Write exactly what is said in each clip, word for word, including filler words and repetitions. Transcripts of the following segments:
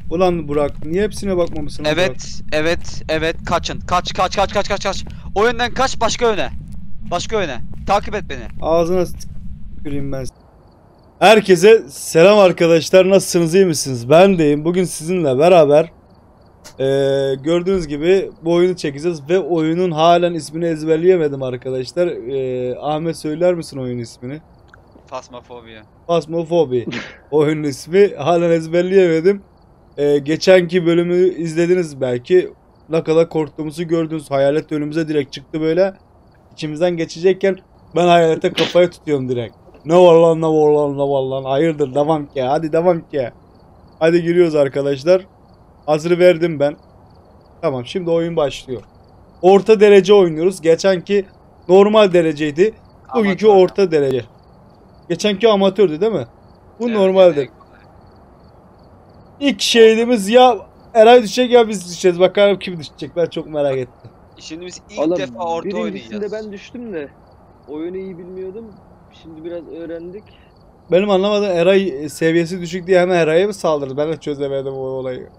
Ulan Burak, niye hepsine bakmamışsın? Evet, Burak? evet, evet. Kaçın. Kaç, kaç, kaç, kaç, kaç, kaç. O yönden kaç, başka yöne. Başka yöne. Takip et beni. Ağzına tüküreyim ben. Herkese selam arkadaşlar. Nasılsınız, iyi misiniz? Ben deyim. Bugün sizinle beraber ee, gördüğünüz gibi bu oyunu çekeceğiz ve oyunun halen ismini ezberleyemedim arkadaşlar. Ee, Ahmet, söyler misin oyunun ismini? Phasmophobia. Phasmophobia. Oyunun ismi, halen ezberleyemedim. Ee, geçenki bölümü izlediniz belki. Ne kadar korktuğumuzu gördünüz. Hayalet önümüze direkt çıktı böyle. İçimizden geçecekken ben hayalete kafayı tutuyorum direkt. Ne var lan, ne var lan, ne var lan. Hayırdır, devam ki. Hadi devam ki. Hadi giriyoruz arkadaşlar. Hazır verdim ben. Tamam, şimdi oyun başlıyor. Orta derece oynuyoruz. Geçenki normal dereceydi. Bugünkü Amatör. orta derece. Geçenki amatördü değil mi? Bu Evet, normaldir. evet. İlk şehidimiz ya Eray düşecek ya biz düşeceğiz. Bakalım kim düşecek, ben çok merak ettim. Şimdi biz ilk Oğlum, defa orta birincisinde oynayacağız. ben düştüm de oyunu iyi bilmiyordum. Şimdi biraz öğrendik. Benim anlamadığım, Eray seviyesi düşük diye hemen Eray'a mı saldırdı? Ben de çözemedim o olayı.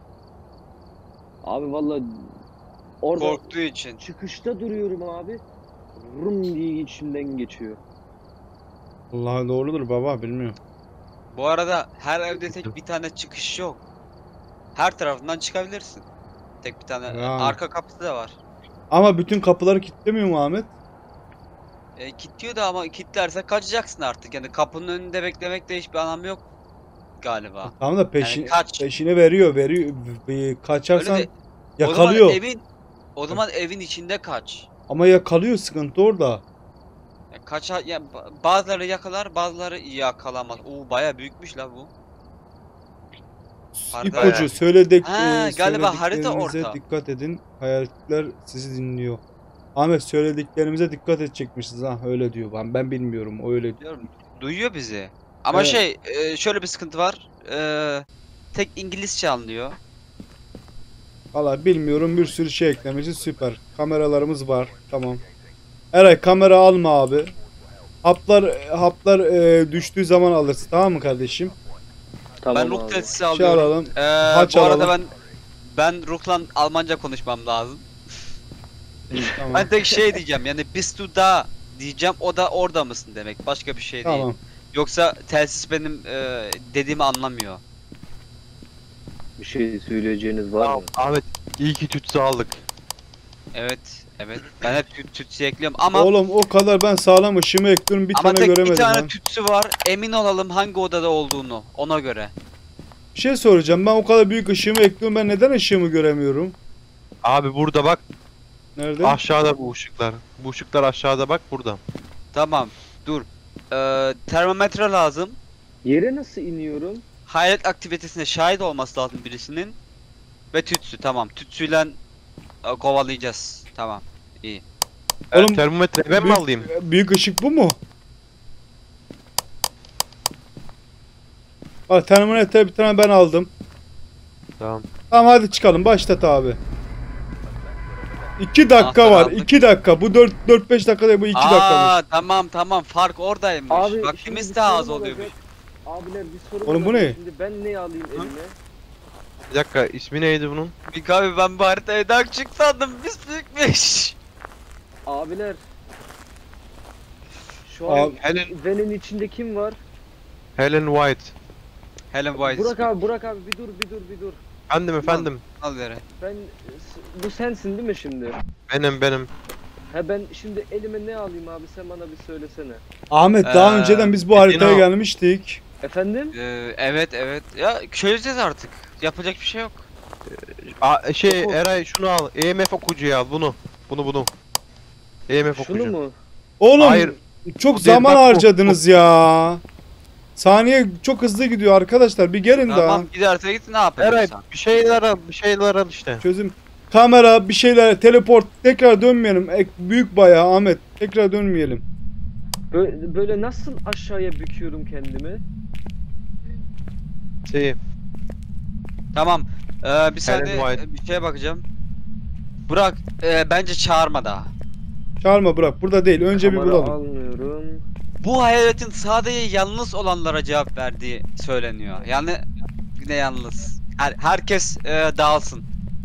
Abi vallahi orada Korktuğu için. çıkışta duruyorum abi. Rum diye içimden geçiyor. Allah, doğrudur baba, bilmiyorum. Bu arada her evde tek bir tane çıkış yok. Her tarafından çıkabilirsin. Tek bir tane. Ya. Arka kapısı da var. Ama bütün kapıları kilitlemiyor mu Ahmet? E, kilitliyor da ama kilitlerse kaçacaksın artık. Yani kapının önünde beklemekte hiçbir anlamı yok galiba. Tamam da peşin, Yani kaç. peşini veriyor, veriyor. Bir kaçarsan Öyle de, yakalıyor. O zaman evin, o zaman evin içinde kaç. Ama yakalıyor, sıkıntı orada. Ya kaça, ya ba- bazıları yakalar, bazıları yakalamaz. Oo, baya büyükmüş la bu. Harbi. İpucu söyledik, Ha, e, galiba harita söylediklerinize orta. dikkat edin. Hayaletler sizi dinliyor. Ahmet, söylediklerimize dikkat edecekmişiz ha, öyle diyor. Ben ben bilmiyorum, o öyle diyor. Diyorum, duyuyor bizi. Ama Evet. şey, e, şöyle bir sıkıntı var. E, tek İngilizce anlıyor. Valla bilmiyorum, bir sürü şey eklemesi süper. Kameralarımız var, tamam. Eray, kamera alma abi. Haplar haplar e, düştüğü zaman alırsın, tamam mı kardeşim? Tamam Ben ruh abi. testi Şey alıyorum. alalım. Ee, Haç bu arada alalım. ben ben Ruh'la Almanca konuşmam lazım. Tamam. Ben tek şey diyeceğim, yani bist du da diyeceğim, o da orada mısın demek, başka bir şey değil. Tamam. Yoksa telsiz benim e, dediğimi anlamıyor. Bir şey söyleyeceğiniz var mı? Ahmet, iyi ki tütsü aldık. Evet, evet. Ben hep tüt tütsü ekliyorum ama Oğlum o kadar ben sağlam ışığımı ekliyorum, bir ama tane tek göremedim bir tane lan. tütsü var. Emin olalım hangi odada olduğunu, ona göre. Bir şey soracağım, ben o kadar büyük ışığımı ekliyorum, ben neden ışığımı göremiyorum? Abi burada bak, Nerede? aşağıda bu ışıklar. Bu ışıklar aşağıda bak, burada. Tamam, dur. Ee, termometre lazım. Yere nasıl iniyorum? Hayalet aktivitesine şahit olması lazım birisinin. Ve tütsü, tamam. Tütsüyle e, kovalayacağız. Tamam, iyi. Oğlum, Oğlum, termometre ben mi büyük, alayım? büyük ışık bu mu? Bak, termometre bir tane ben aldım. Tamam. Tamam, hadi çıkalım, başlat abi. iki dakika Anahtarı var, aldık. iki dakika. Bu dört beş dakika değil, bu iki dakikamış. Aa, tamam tamam, fark oradaymış. Abi Vaktimiz şimdi daha bir az sorun oluyormuş. olacak. Abiler bir soru Oğlum, bu olacak. ne? Şimdi ben ne alayım elime? Bir dakika, ismi neydi bunun? Bir abi, ben bu haritayı daha küçük sandım. Biz büyükmüş. Abiler. Şu an Abi, Helen, Ven'in içinde kim var? Helen White. Helen White. Burak abi, Burak abi bir dur, bir dur, bir dur. Efendim efendim. Al yere. Ben bu sensin değil mi şimdi? Benim benim. He ben şimdi elime ne alayım abi, sen bana bir söylesene. Ahmet, daha Ee, önceden biz bu haritaya Dino. gelmiştik. Efendim? Ee, evet evet. Ya çözeceğiz artık. Yapacak bir şey yok. A şey Oku. Eray, şunu al. E M F okuyucuyu al, bunu. Bunu bunu. E M F Şunu okuyucu. mu? Oğlum, Hayır. çok Bu değil, zaman bak bu, harcadınız ya. Saniye çok hızlı gidiyor arkadaşlar, bir gelin daha. Tamam, giderse git, ne Eray, yapacaksın? bir şeyler al, bir şeyler al işte. Çözüm. Kamera, bir şeyler, teleport, tekrar dönmeyelim. Ek, büyük bayağı Ahmet. Tekrar dönmeyelim. Böyle, böyle nasıl aşağıya büküyorum kendimi? Şey, Tamam. Ee, bir saniye White. bir şeye bakacağım. Burak, e, bence çağırma daha. Çağırma, bırak. Burada değil. Önce bir Kamera bulalım. almıyorum. Bu hayaletin sadece yalnız olanlara cevap verdiği söyleniyor. Yani yine yalnız. Her, herkes e, dağılsın.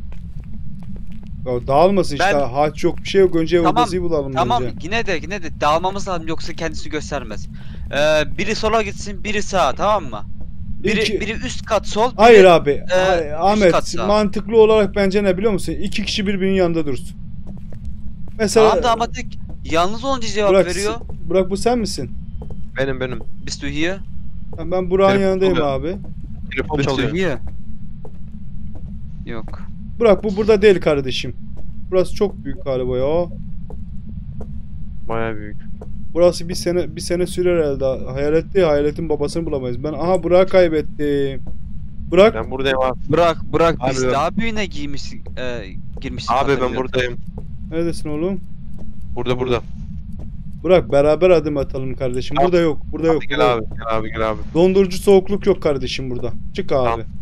Ya dağılmasın işte. Ben- Haç yok, bir şey yok. Önce Tamam, odasıyı bulalım Tamam bence. yine de yine de dağılmamız lazım yoksa kendisini göstermez. Ee, biri sola gitsin, biri sağa, tamam mı? Biri İki- biri üst kat sol, biri Hayır abi. e, Hayır, üst Ahmet kat sağ. mantıklı olarak bence ne biliyor musun? İki kişi birbirinin yanında dursun. Mesela Tamam da ama tek yalnız olunca cevap Burak, veriyor. Burak bu sen misin? Benim benim. Bist du hier? Tamam, ben Burak'ın Telefon yanındayım çalıyor. abi. Telefon Bist du çalıyor. hier? Yok. Burak bu burada değil kardeşim. Burası çok büyük galiba ya. Baya büyük. Burası bir sene bir sene sürer herhalde. Hayalet değil, hayaletin babasını bulamayız. Ben aha Burak'ı kaybettim. Burak Ben buradayım abi. Bırak bırak Abi biz ben- daha büyüğüne giymişsin e, girmişsin. Abi ben hatırlıyorum. buradayım. neredesin oğlum? Burada burada. Burak beraber adım atalım kardeşim. Tamam. Burada yok. Burada yok. Hadi burada gel yok. abi. Gel abi gel abi. Dondurucu soğukluk yok kardeşim burada. Çık abi. Tamam.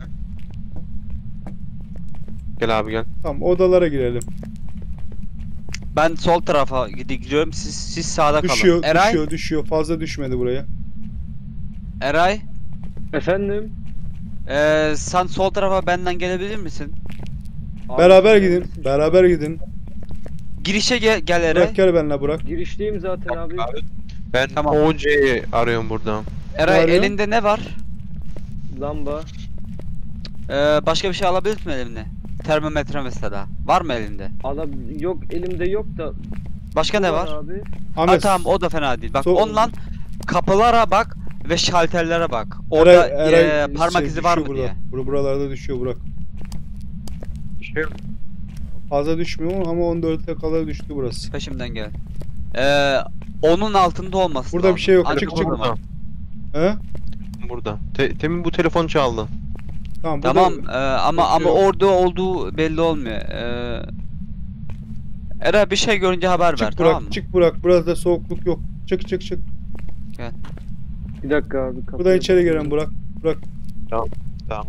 Gel abi gel. Tamam odalara girelim. Ben sol tarafa gidi- gidiyorum. Siz siz sağda Düşüyor, kalın. Eray, düşüyor, düşüyor. Fazla düşmedi buraya. Eray, Efendim? e, sen sol tarafa benden gelebilir misin? Abi, Beraber gidin. neredesin şu Beraber an? gidin. Girişe gel, gel Eray. Burak gel benimle Burak. Girişteyim zaten abi. Abi. Ben Tamam. O C'yi arıyorum burada. Eray arıyor? elinde ne var? Lamba. Ee, başka bir şey alabilir misin elimde? Termometre mesela. Var mı elinde? Adam yok elimde yok da. Başka ne var? Abi. Ha, Ahmet. tamam o da fena değil. Bak So- onunla kapılara bak ve şalterlere bak. Orada Eray, Eray, e, parmak şey, izi var mı düşüyor diye. burada. Bur- Buralarda düşüyor Burak. Bir şey yok. Fazla düşmüyor ama on dörtte kadar düştü burası. Peşimden gel. Ee, onun altında olması Burada lazım. bir şey yok, Hadi çık, o çık. zaman. He? Burada. Te temin bu telefon çaldı. Tamam. burada- Tamam e, ama ama Bakıyorum. orada olduğu belli olmuyor. Ee, Eray bir şey görünce haber ver, Çık Burak, tamam mı? çık Burak. Burada soğukluk yok. Çık çık çık. Bir dakika abi. kapıya Buradan içeri bakıyorum. giren Burak. Burak. Tamam.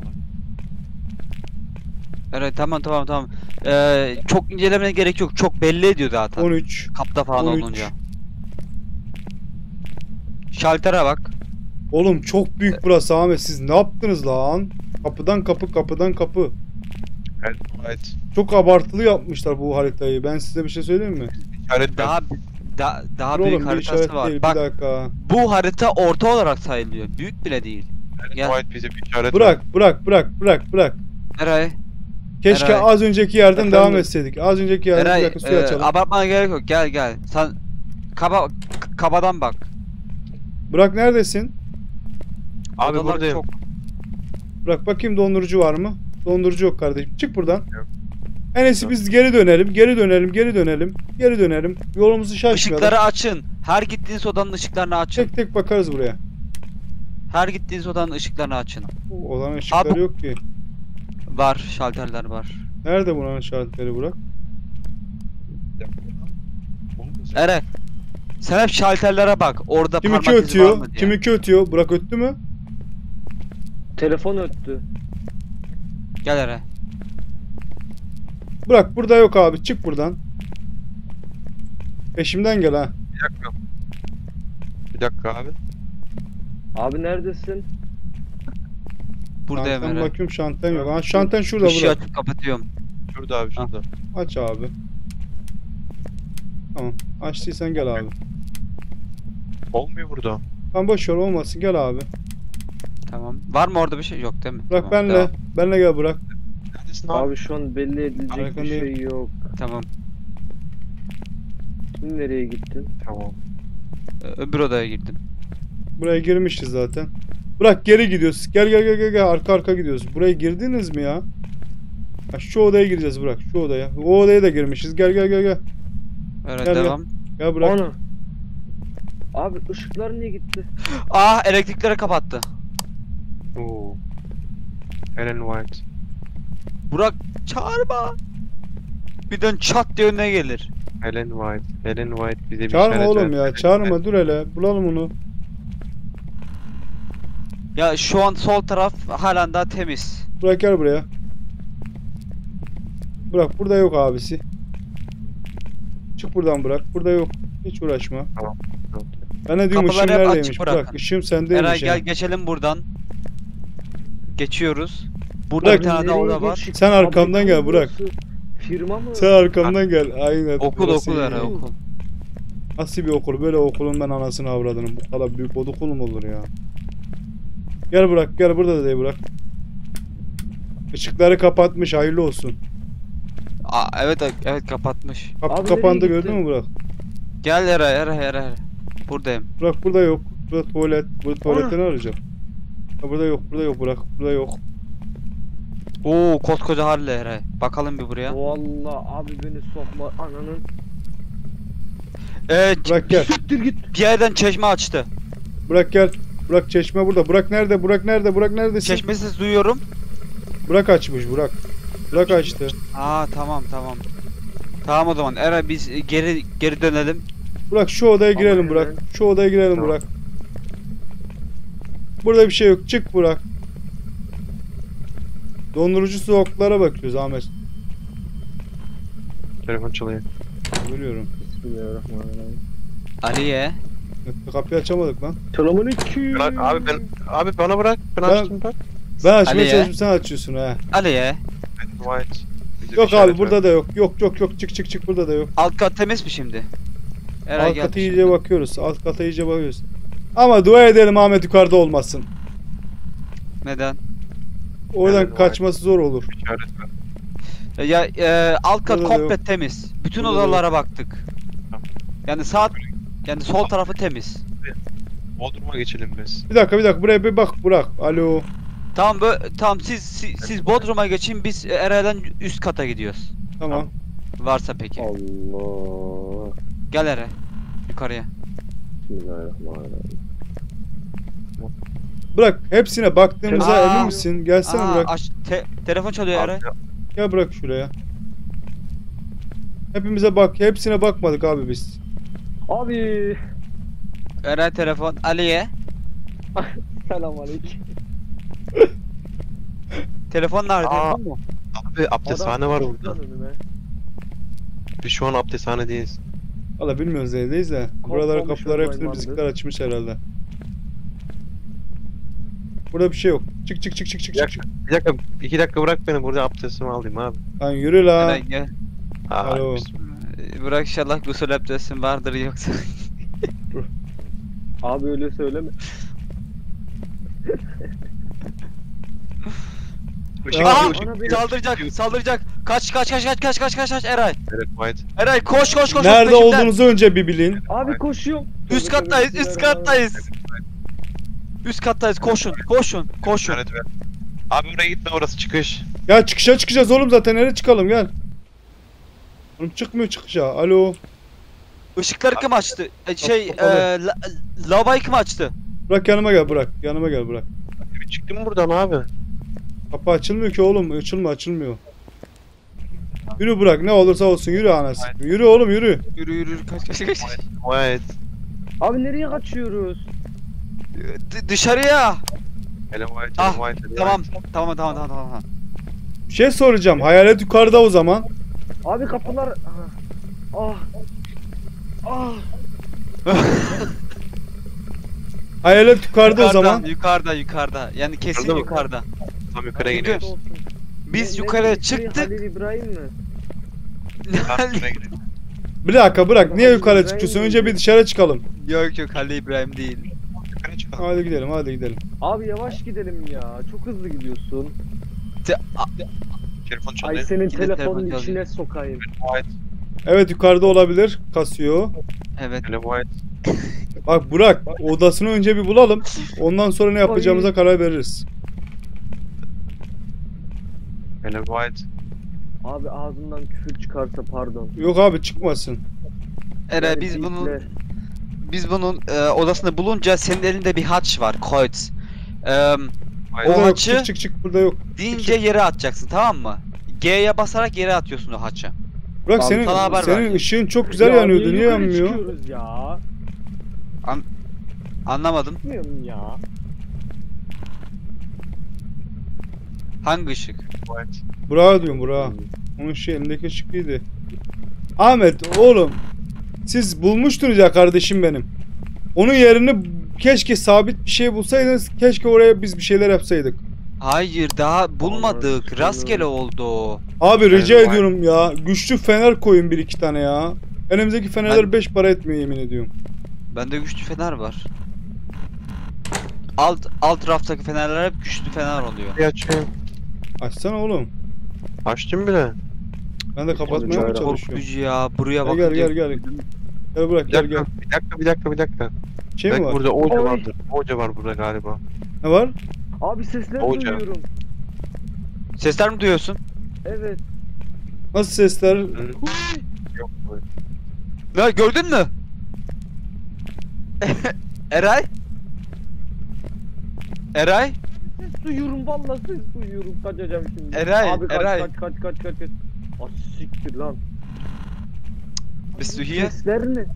Eray tamam tamam tamam. Ee, çok incelemene gerek yok. Çok belli ediyor zaten. on üç. Kapta falan on üç. olunca. Şaltere bak. Oğlum çok büyük burası Ahmet. Siz ne yaptınız lan? Kapıdan kapı, kapıdan kapı. Evet. Çok abartılı yapmışlar bu haritayı. Ben size bir şey söyleyeyim mi? İşaret Daha da, daha Dur büyük oğlum bir haritası işaret var. değil. Bak Bir dakika. bu harita orta olarak sayılıyor. Büyük bile değil. Gel. White bize bir işaret ver. Bırak, bırak, bırak, bırak, bırak. Eray, Keşke Eray. az önceki yerden Efendim? devam etseydik. Az önceki yerden bir Eray, dakika suyu e, açalım. abartmana gerek yok. Gel gel. Sen kaba k- kabadan bak. Burak neredesin? Abi Odalar buradayım. çok- Bırak bakayım dondurucu var mı? Dondurucu yok kardeşim. Çık buradan. Yok. En iyisi Yok. biz geri dönelim, geri dönelim, geri dönelim, geri dönelim. Yolumuzu şaşmayalım. Işıkları açın. Her gittiğiniz odanın ışıklarını açın. Tek tek bakarız buraya. Her gittiğiniz odanın ışıklarını açın. Olan ışıkları Abi- yok ki. Var, şalterler var. Nerede bunların işaretleri Burak? Eray, sen hep şalterlere bak. Orada Kim parmak iki izi var ötüyor? mı diye. Kim iki ötüyor? Burak öttü mü? Telefon öttü. Gel Eray. Burak burada yok abi. Çık buradan. Peşimden gel ha. Bir dakika. Bir dakika abi. Abi neredesin? Buradayım Şanten Eray. bakıyorum şanten yok. Ha şanten şurada Işığı Burak. açıp kapatıyorum. Şurada abi şurada. Aç abi. Tamam. Açtıysan gel abi. Olmuyor burada. Tamam boş ver olmasın gel abi. Tamam. Var mı orada bir şey? Yok değil mi? Burak Tamam, benle. devam. Benle gel Burak. Neredesin abi? Abi şu an belli edilecek bir Arkandayım. şey yok. Tamam. Şimdi nereye gittin? Tamam. Ö- Öbür odaya girdim. Buraya girmişiz zaten. Burak geri gidiyoruz. Gel gel gel gel gel arka arka gidiyoruz. Buraya girdiniz mi ya? Ha, şu odaya gireceğiz Burak. Şu odaya. O odaya da girmişiz. Gel gel gel gel. Evet Gel, gel. devam. Gel Burak. Ana. Abi ışıklar niye gitti? Aa elektrikleri kapattı. Oo. Ellen White. Burak çağırma. Birden çat diye önüne gelir. Ellen White. Ellen White bize bir Çağırma işaret oğlum ver. ya. Çağırma dur hele. Bulalım onu. Ya şu an sol taraf halen daha temiz. Burak gel buraya. Burak burada yok abisi. Çık buradan Burak. Burada yok. Hiç uğraşma. Ben ne diyorum ışığım Kapıları hep neredeymiş? açık Burak bırakın. ışığım sendeymiş Eray ya. gel geçelim buradan. Geçiyoruz. Burada Bırak. bir tane daha oda var. Sen arkamdan gel, bırak. Firma mı? Sen arkamdan gel. Aynen. Okul Burası okul iyi. Eray okul. Nasıl bir okul? Böyle okulun ben anasını avradını. Bu kadar büyük okul mu olur ya? Gel bırak, gel burada da değil bırak. Işıkları kapatmış, hayırlı olsun. Aa, evet evet kapatmış. Kapı Abi kapandı, nereye gördün gittin? mü bırak? Gel Eray Eray Eray. Eray. Buradayım. Bırak burada yok. Burada tuvalet. Burada tuvalette ne arayacağım? Ha, burada yok, burada yok bırak. Burada yok. Oo koskoca Harley Eray. Bakalım bir buraya. Vallahi abi beni sokma ananın. Ee, Bırak gel. Siktir git. bir yerden çeşme açtı. Bırak gel. Bırak çeşme burada. Bırak nerede? Bırak nerede? Bırak neredesin? Çeşme sesi duyuyorum. Bırak açmış, bırak. Bırak açtı. Aa tamam tamam. Tamam o zaman Eray biz e, geri geri dönelim. Bırak şu odaya Ama girelim hemen. bırak. Şu odaya girelim Tamam. bırak. Burada bir şey yok. Çık bırak. Dondurucu soğuklara bakıyoruz Ahmet. Telefon çalıyor. Biliyorum. Bismillahirrahmanirrahim. Aliye. Kapıyı açamadık lan. Selamünaleyküm. Bırak abi ben abi bana bırak. Ben, Ben- açtım bak. Ben açmaya Aliye. çalıştım, sen açıyorsun ha. Aliye. Ben white. Bize Yok bir abi işaret burada ver. da yok. Yok yok yok çık çık çık burada da yok. Alt kat temiz mi şimdi? Eray Alt gel. kata iyice bakıyoruz. Alt kata iyice bakıyoruz. Ama dua edelim Ahmet yukarıda olmasın. Neden? Oradan Evet, kaçması zor olur. İşaret ver. E, Ya e, alt kat Burada da komple yok. temiz. Bütün Burada da odalara baktık. Tamam. Yani sağ yani sol tarafı temiz. Bodrum'a geçelim biz. Bir dakika bir dakika buraya bir bak bırak. Alo. Tamam böyle tamam siz siz, siz Bodrum'a geçin biz e, Eray'dan üst kata gidiyoruz. Tamam. Varsa peki. Allah. Gel Eray. Yukarıya. Bismillahirrahmanirrahim. Bırak hepsine baktığımıza Aa. emin misin? Gelsene Aa, bırak. aç, te- telefon çalıyor Eray. Abi, Gel bırak şuraya. Hepimize bak. Hepsine bakmadık abi biz. Abi. Eray telefon. Aliye. Selamünaleyküm. Telefon nerede? Aa. Bu mu? abi abdesthane var burada. Adam önüme. Biz şu an abdesthanedeyiz. Valla bilmiyoruz neredeyiz de. Buralara Korkmamış kapıları hepsini hayvandı. bizimkiler açmış herhalde. Burada bir şey yok. Çık çık çık çık çık çık. Bir dakika, iki dakika bırak beni burada abdestimi alayım abi. Lan yürü la. Eray gel. Aa, Alo. biz- E, Bırak inşallah gusül abdestin vardır yoksa. Abi öyle söyleme. Işık Aa, yanıyor, ışık bana bir- yanıyor, saldıracak, ışık saldıracak. Kaç kaç kaç kaç kaç kaç kaç kaç Eray. yanıyor. Evet white. Eray koş koş koş. Nerede peşimden. olduğunuzu önce bir bilin. Abi koşuyorum. Üst kattayız, üst kattayız. Üst kattayız. Koşun, koşun, koşun. İşaret ver. Abi oraya gitme, orası çıkış. Ya çıkışa çıkacağız oğlum zaten. Nereye çıkalım gel. Oğlum çıkmıyor çıkışa. Alo. Işıkları kim açtı? E, şey, e, Kapalı. la, lavabayı kim açtı? Bırak yanıma gel bırak. Yanıma gel bırak. Bir çıktın mı buradan abi? Kapı açılmıyor ki oğlum. Açılma açılmıyor. Yürü bırak ne olursa olsun yürü anası. Yürü oğlum yürü. Yürü yürü yürü, kaç kaç kaç. White. Abi nereye kaçıyoruz? D- dışarıya. Hele white, Ah, hele white, hele Tamam, white. tamam, tamam, tamam, tamam. Bir şey soracağım. Hayalet yukarıda o zaman. Abi kapılar... Ah. Ah. Hayalet yukarıda o zaman. Yukarıda, yukarıda. Yani kesin Yukarıda mı? yukarıda. Tam yukarı Çünkü- gidiyoruz. Olsun. Biz Ne- yukarıya ne- çıktık. Halil İbrahim mi? Tam yukarı gidiyoruz. Bir dakika bırak. Niye Halil yukarı İbrahim çıkıyorsun? miydi? Önce bir dışarı çıkalım. Yok yok, Halil İbrahim değil. Yukarı çıkalım. Hadi gidelim hadi gidelim. Abi yavaş gidelim ya. Çok hızlı gidiyorsun. Te- a- Telefon Ay çalıyor. senin Yine telefon telefonun çalıyor. içine sokayım. White. Evet yukarıda olabilir. Kasıyor. Evet. Hele white. Bak Burak odasını önce bir bulalım. Ondan sonra ne yapacağımıza karar veririz. Hele white. Abi ağzından küfür çıkarsa pardon. Yok abi çıkmasın. Eray Yani biz bunun iple- biz bunun e, odasını bulunca senin elinde bir haç var, Kreuz. Eee White. O Burada yok, haçı- çık çık çık burada yok. deyince yere atacaksın, tamam mı? G'ye basarak yere atıyorsun o haçı. Burak Abi, senin sana haber senin vereceğim. ışığın çok güzel Ya yanıyordu. Niye yukarı yanmıyor? çıkıyoruz ya? Anlamadım. Bilmiyorum ya. Hangi ışık? White. Burak'a diyorum Burak'a. Onun şey elindeki ışık iyiydi. Ahmet oğlum. Siz bulmuştunuz ya kardeşim benim. Onun yerini keşke sabit bir şey bulsaydınız. Keşke oraya biz bir şeyler yapsaydık. Hayır daha bulmadık. Anasını. Rastgele oldu o. Abi rica Fener var. ediyorum ya. Güçlü fener koyun bir iki tane ya. Elimizdeki fenerler Ben- beş para etmiyor yemin ediyorum. Bende güçlü fener var. Alt alt raftaki fenerler hep güçlü fener oluyor. Bir açayım. Açsana oğlum. Açtım bile. Ben de kapatmaya mı Çok çalışıyorum? Korkutucu ya. Buraya Gel bakınca gel gel gel. Gel bırak Bir gel dakika, gel. bir dakika, bir dakika, bir dakika. Şey mi Belki var? burada Oğuzca Oy. vardır. Oğuzca var burada galiba. Ne var? Abi sesler Hoca. duyuyorum. Sesler mi duyuyorsun? Evet. Nasıl sesler? Hı. Yok böyle. Ne gördün mü? Eray? Eray? Ses duyuyorum vallahi ses duyuyorum. Kaçacağım şimdi. Eray, Abi kaç Eray. kaç kaç kaç kaç kaç. Ah siktir lan. Biz Bu duyuyor. Sesler ne?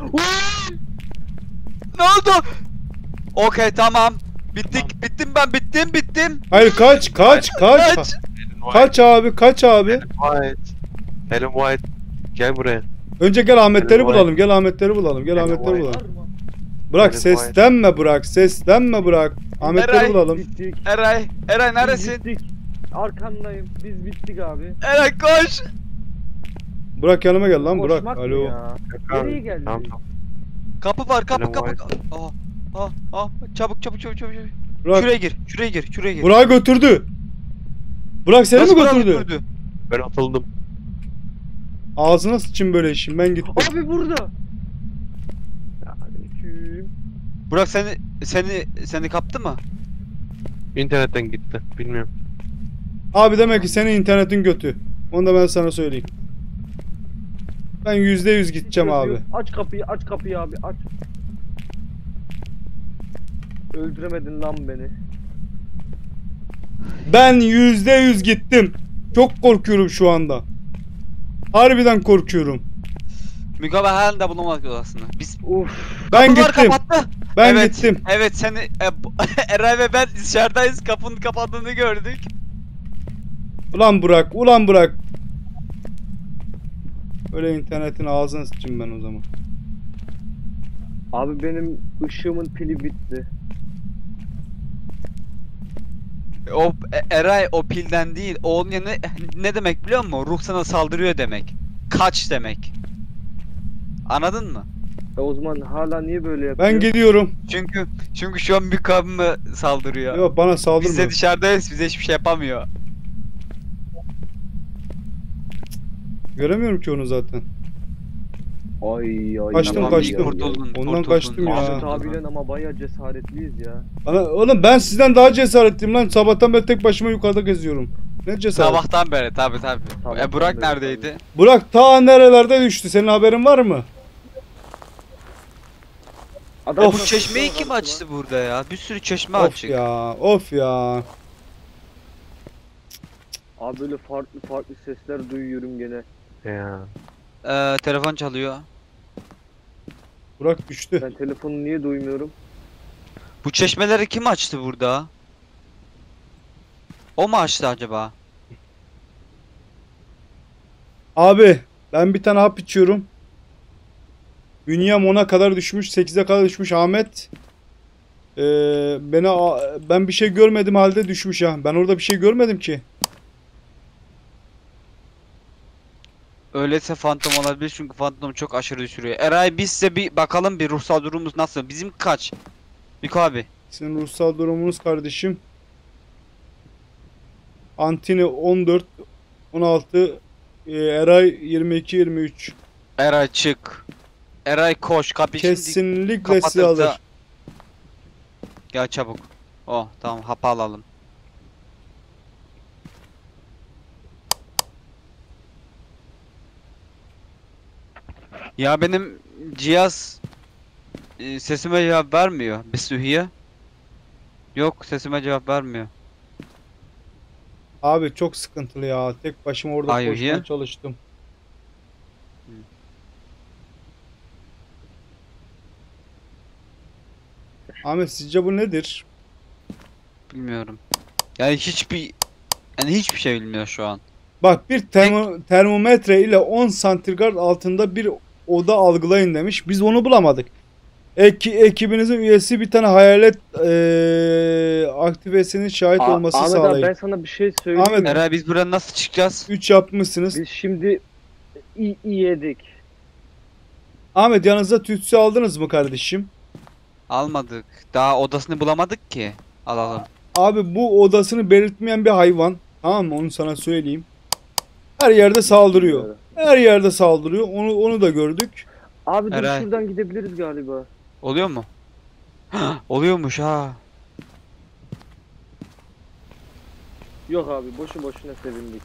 Ne oldu? Okey tamam. Bittik. Bittim ben bittim bittim. Hayır kaç kaç kaç. Kaç. Kaç abi kaç abi. Helen White. Helen White. Gel buraya. Önce gel Ahmetleri Helen bulalım. Gel Ahmetleri bulalım. Gel Helen Ahmetleri White. bulalım. Var mı? Bırak Helen seslenme bırak. Seslenme bırak. Ahmetleri Eray. bulalım. Bittik. Eray. Eray Biz neredesin? bittik. Arkandayım. Biz bittik abi. Eray koş. Bırak yanıma gel lan bırak. Koşmak mı Alo. ya? Yok Nereye abi. geldin? Tamam tamam. Kapı var kapı Helen kapı. White. Aa, aa, aa. Çabuk çabuk çabuk çabuk. çabuk. Bırak. Şuraya gir. Şuraya gir. Şuraya gir. Burak'ı götürdü. Burak seni Nasıl mi Burak'ı götürdü? Ben atıldım. Ağzına sıçın böyle işin ben gittim. Abi burada. Aleyküm. Burak seni seni seni kaptı mı? İnternetten gitti. Bilmiyorum. Abi demek ki senin internetin kötü. Onu da ben sana söyleyeyim. Ben yüzde yüz gideceğim abi. Aç kapıyı, aç kapıyı abi, aç. Öldüremedin lan beni. Ben yüzde yüz gittim. Çok korkuyorum şu anda. Harbiden korkuyorum. Müge ve halen de bulamadık aslında. Biz Uf. Ben kapılar gittim. kapattı. Ben Evet, gittim. Evet seni e, bu- Eray ve ben dışarıdayız. Kapının kapattığını gördük. Ulan Burak, ulan Burak. Öyle internetin ağzına sıçayım ben o zaman. Abi benim ışığımın pili bitti. O E- Eray o pilden değil. O onun yerine ne demek biliyor musun? Ruh sana saldırıyor demek. Kaç demek. Anladın mı? E o zaman hala niye böyle yapıyor? Ben gidiyorum. Çünkü çünkü şu an Müge abime saldırıyor. Yok bana Biz de saldırma. dışarıdayız. Bize hiçbir şey yapamıyor. Göremiyorum ki onu zaten. Ay ay. Kaçtım, Tamam, kaçtım. iyi kurtuldun, Ondan kurtuldun. kaçtım ya. Ahmet abiyle ama bayağı cesaretliyiz ya. Bana, oğlum ben sizden daha cesaretliyim lan. Sabahtan beri tek başıma yukarıda geziyorum. Ne cesaret? Sabahtan beri tabi tabi. Sabahtan E Burak beri, neredeydi? Burak ta nerelerde düştü? Senin haberin var mı? Adam E Of. bu çeşmeyi kim açtı burada ya? Bir sürü çeşme Of açık. ya, of ya. Abi böyle farklı farklı sesler duyuyorum gene. Ya. Ee, telefon çalıyor. Burak düştü. Ben telefonu niye duymuyorum? Bu çeşmeleri kim açtı burada? O mu açtı acaba? Abi ben bir tane hap içiyorum. Bünyem ona kadar düşmüş, sekize kadar düşmüş Ahmet. Ee, beni a- ben bir şey görmedim halde düşmüş ha. Ben orada bir şey görmedim ki. Öyleyse fantom olabilir çünkü fantom çok aşırı düşürüyor. Eray biz size bir bakalım bir ruhsal durumumuz nasıl? Bizim kaç? Miko abi. Sizin ruhsal durumunuz kardeşim. Antini on dört, on altı, e, Eray yirmi iki, yirmi üç. Eray çık. Eray koş kapıyı şimdi Kesinlikle sizi kapatırsa- alır. Gel çabuk. Oh tamam hapı alalım. Ya benim cihaz e, sesime cevap vermiyor. Bisuhiye. Yok sesime cevap vermiyor. Abi çok sıkıntılı ya. Tek başıma orada Are you koşmaya here? çalıştım. Ahmet sizce bu nedir? Bilmiyorum. Yani hiçbir yani hiçbir şey bilmiyor şu an. Bak bir termo- termometre ile on santigrat altında bir oda algılayın demiş. Biz onu bulamadık. Eki, ekibinizin üyesi bir tane hayalet eee aktivesinin şahit A- olması Ahmet abi sağlayın. ben sana bir şey söyleyeyim Ahmet- mi? Eray biz buradan nasıl çıkacağız? üç yapmışsınız. Biz şimdi iyi, iyi yedik. Ahmet yanınıza tütsü aldınız mı kardeşim? Almadık. Daha odasını bulamadık ki. Alalım. Abi bu odasını belirtmeyen bir hayvan. Tamam mı? Onu sana söyleyeyim. Her yerde saldırıyor. Her yerde saldırıyor. Onu onu da gördük. Abi dur Eray. şuradan gidebiliriz galiba. Oluyor mu? Oluyormuş ha. Yok abi boşu boşuna sevindik.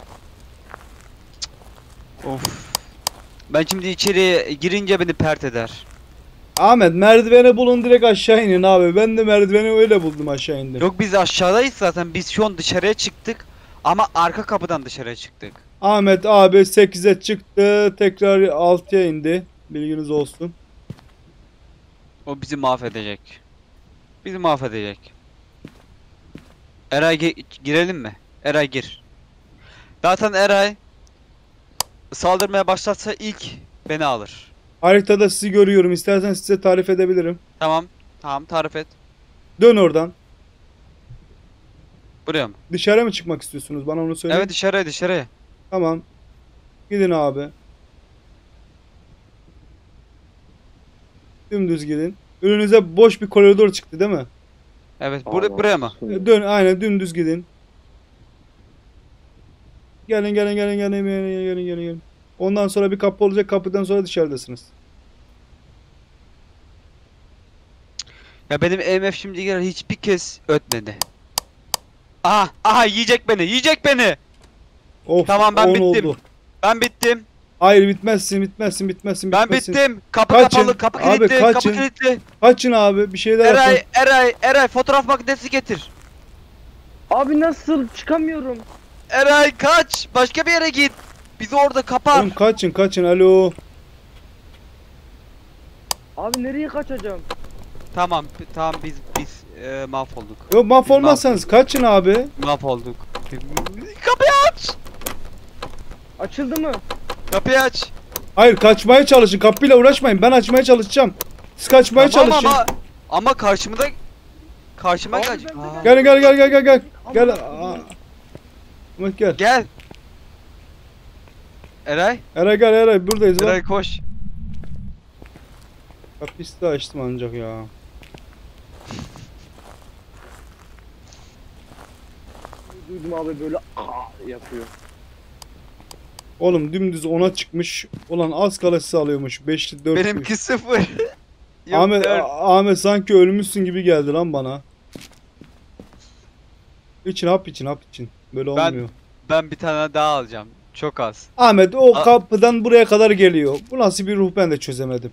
Of. Ben şimdi içeri girince beni pert eder. Ahmet merdiveni bulun direkt aşağı inin abi. Ben de merdiveni öyle buldum aşağı indim. Yok biz aşağıdayız zaten. Biz şu an dışarıya çıktık. Ama arka kapıdan dışarıya çıktık. Ahmet abi sekize çıktı. Tekrar altıya indi. Bilginiz olsun. O bizi mahvedecek. Bizi mahvedecek. Eray ge- girelim mi? Eray gir. Zaten Eray saldırmaya başlatsa ilk beni alır. Haritada sizi görüyorum. İstersen size tarif edebilirim. Tamam. Tamam tarif et. Dön oradan. Buraya mı? Dışarı mı çıkmak istiyorsunuz? Bana onu söyleyin. Evet dışarıya dışarıya. Tamam. Gidin abi. Dümdüz gidin. Önünüze boş bir koridor çıktı değil mi? Evet bur buraya mı? E, Dön aynen dümdüz gidin. Gelin gelin gelin gelin gelin gelin gelin gelin. Ondan sonra bir kapı olacak. Kapıdan sonra dışarıdasınız. Ya benim E M F şimdi girer hiçbir kez ötmedi. Aha aha yiyecek beni yiyecek beni. Of, Tamam, ben on bittim. oldu. Ben bittim. Hayır bitmezsin bitmezsin bitmezsin Ben bitmezsin. bittim. Kapı Kaçın. kapalı kapı Abi, kilitli kapı kaçın. kilitli. Kaçın abi bir şeyler yapın. Eray Eray Eray fotoğraf makinesi getir. Abi nasıl çıkamıyorum? Eray kaç. Başka bir yere git. Bizi orada kapar. Oğlum kaçın kaçın alo. Abi nereye kaçacağım? Tamam p- tamam biz biz e, mahvolduk. Yok mahvolmazsanız kaçın abi. Mahvolduk. Kapıyı aç. Açıldı mı? Kapıyı aç. Hayır kaçmaya çalışın kapıyla uğraşmayın ben açmaya çalışacağım. Siz kaçmaya Tamam çalışın. ama ama karşımda karşıma Abi gelecek. ben- Aa. Gel gel gel gel gel gel. Gel. Ama- Aa. Ahmet gel. Gel. Eray, Eray gel Eray buradayız Eray bak. koş. Kapıyı size açtım ancak ya. Duydum abi böyle aa yapıyor. Oğlum dümdüz ona çıkmış. Ulan az kala sizi alıyormuş. beşli dört. Benimki sıfır. Yok, Ahmet, dört. A- Ahmet sanki ölmüşsün gibi geldi lan bana. İçin hap için hap için. Böyle Ben- olmuyor. Ben bir tane daha alacağım. Çok az. Ahmet o A- kapıdan buraya kadar geliyor. Bu nasıl bir ruh ben de çözemedim.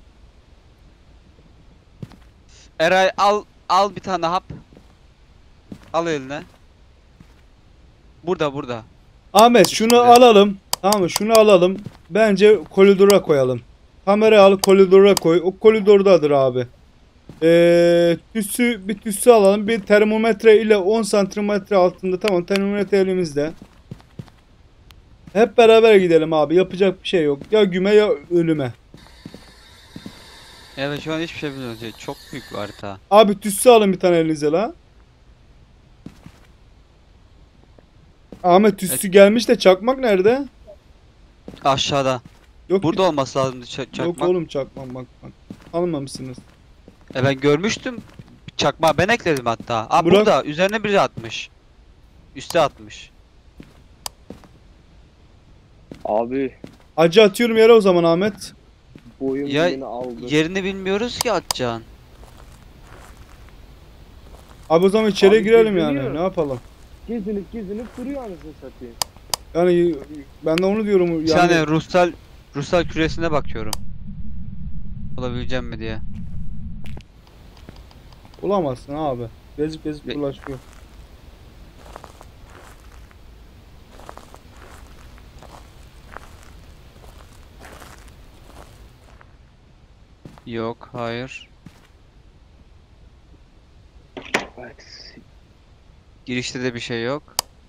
Eray al al bir tane hap. Al eline. Burada burada. Ahmet şunu Üstünde. alalım. Tamam mı? Şunu alalım. Bence koridora koyalım. Kamerayı al koridora koy. O koridordadır abi. Ee, tüsü bir tüsü alalım. Bir termometre ile on santimetre altında. Tamam termometre elimizde. Hep beraber gidelim abi. Yapacak bir şey yok. Ya güme ya ölüme. Evet şu an hiçbir şey bilmiyoruz. ya. Çok büyük bir harita. Abi tüsü alın bir tane elinize la. Ahmet tüsü gelmiş de çakmak nerede? Aşağıda. Yok Burada ki- olması lazım ça- Yok çakmak. oğlum çakmak bak bak. Almamışsınız. E ben görmüştüm. Çakmağı ben ekledim hatta. Aa Burak- burada üzerine biri atmış. Üste atmış. Abi Acı atıyorum yere o zaman Ahmet. boyum Ya, beni aldı. Yerini bilmiyoruz ki atacağın. Abi o zaman içeriye Abi girelim yani. geziniyor. Ne yapalım? Gezinip gezinip duruyor anasını satayım. Yani ben de onu diyorum. Bir Yani tane ruhsal ruhsal küresine bakıyorum. Olabileceğim mi diye. bulamazsın abi. Gezip gezip Ve- dolaşıyor. Yok, hayır. Bak, Girişte de bir şey yok.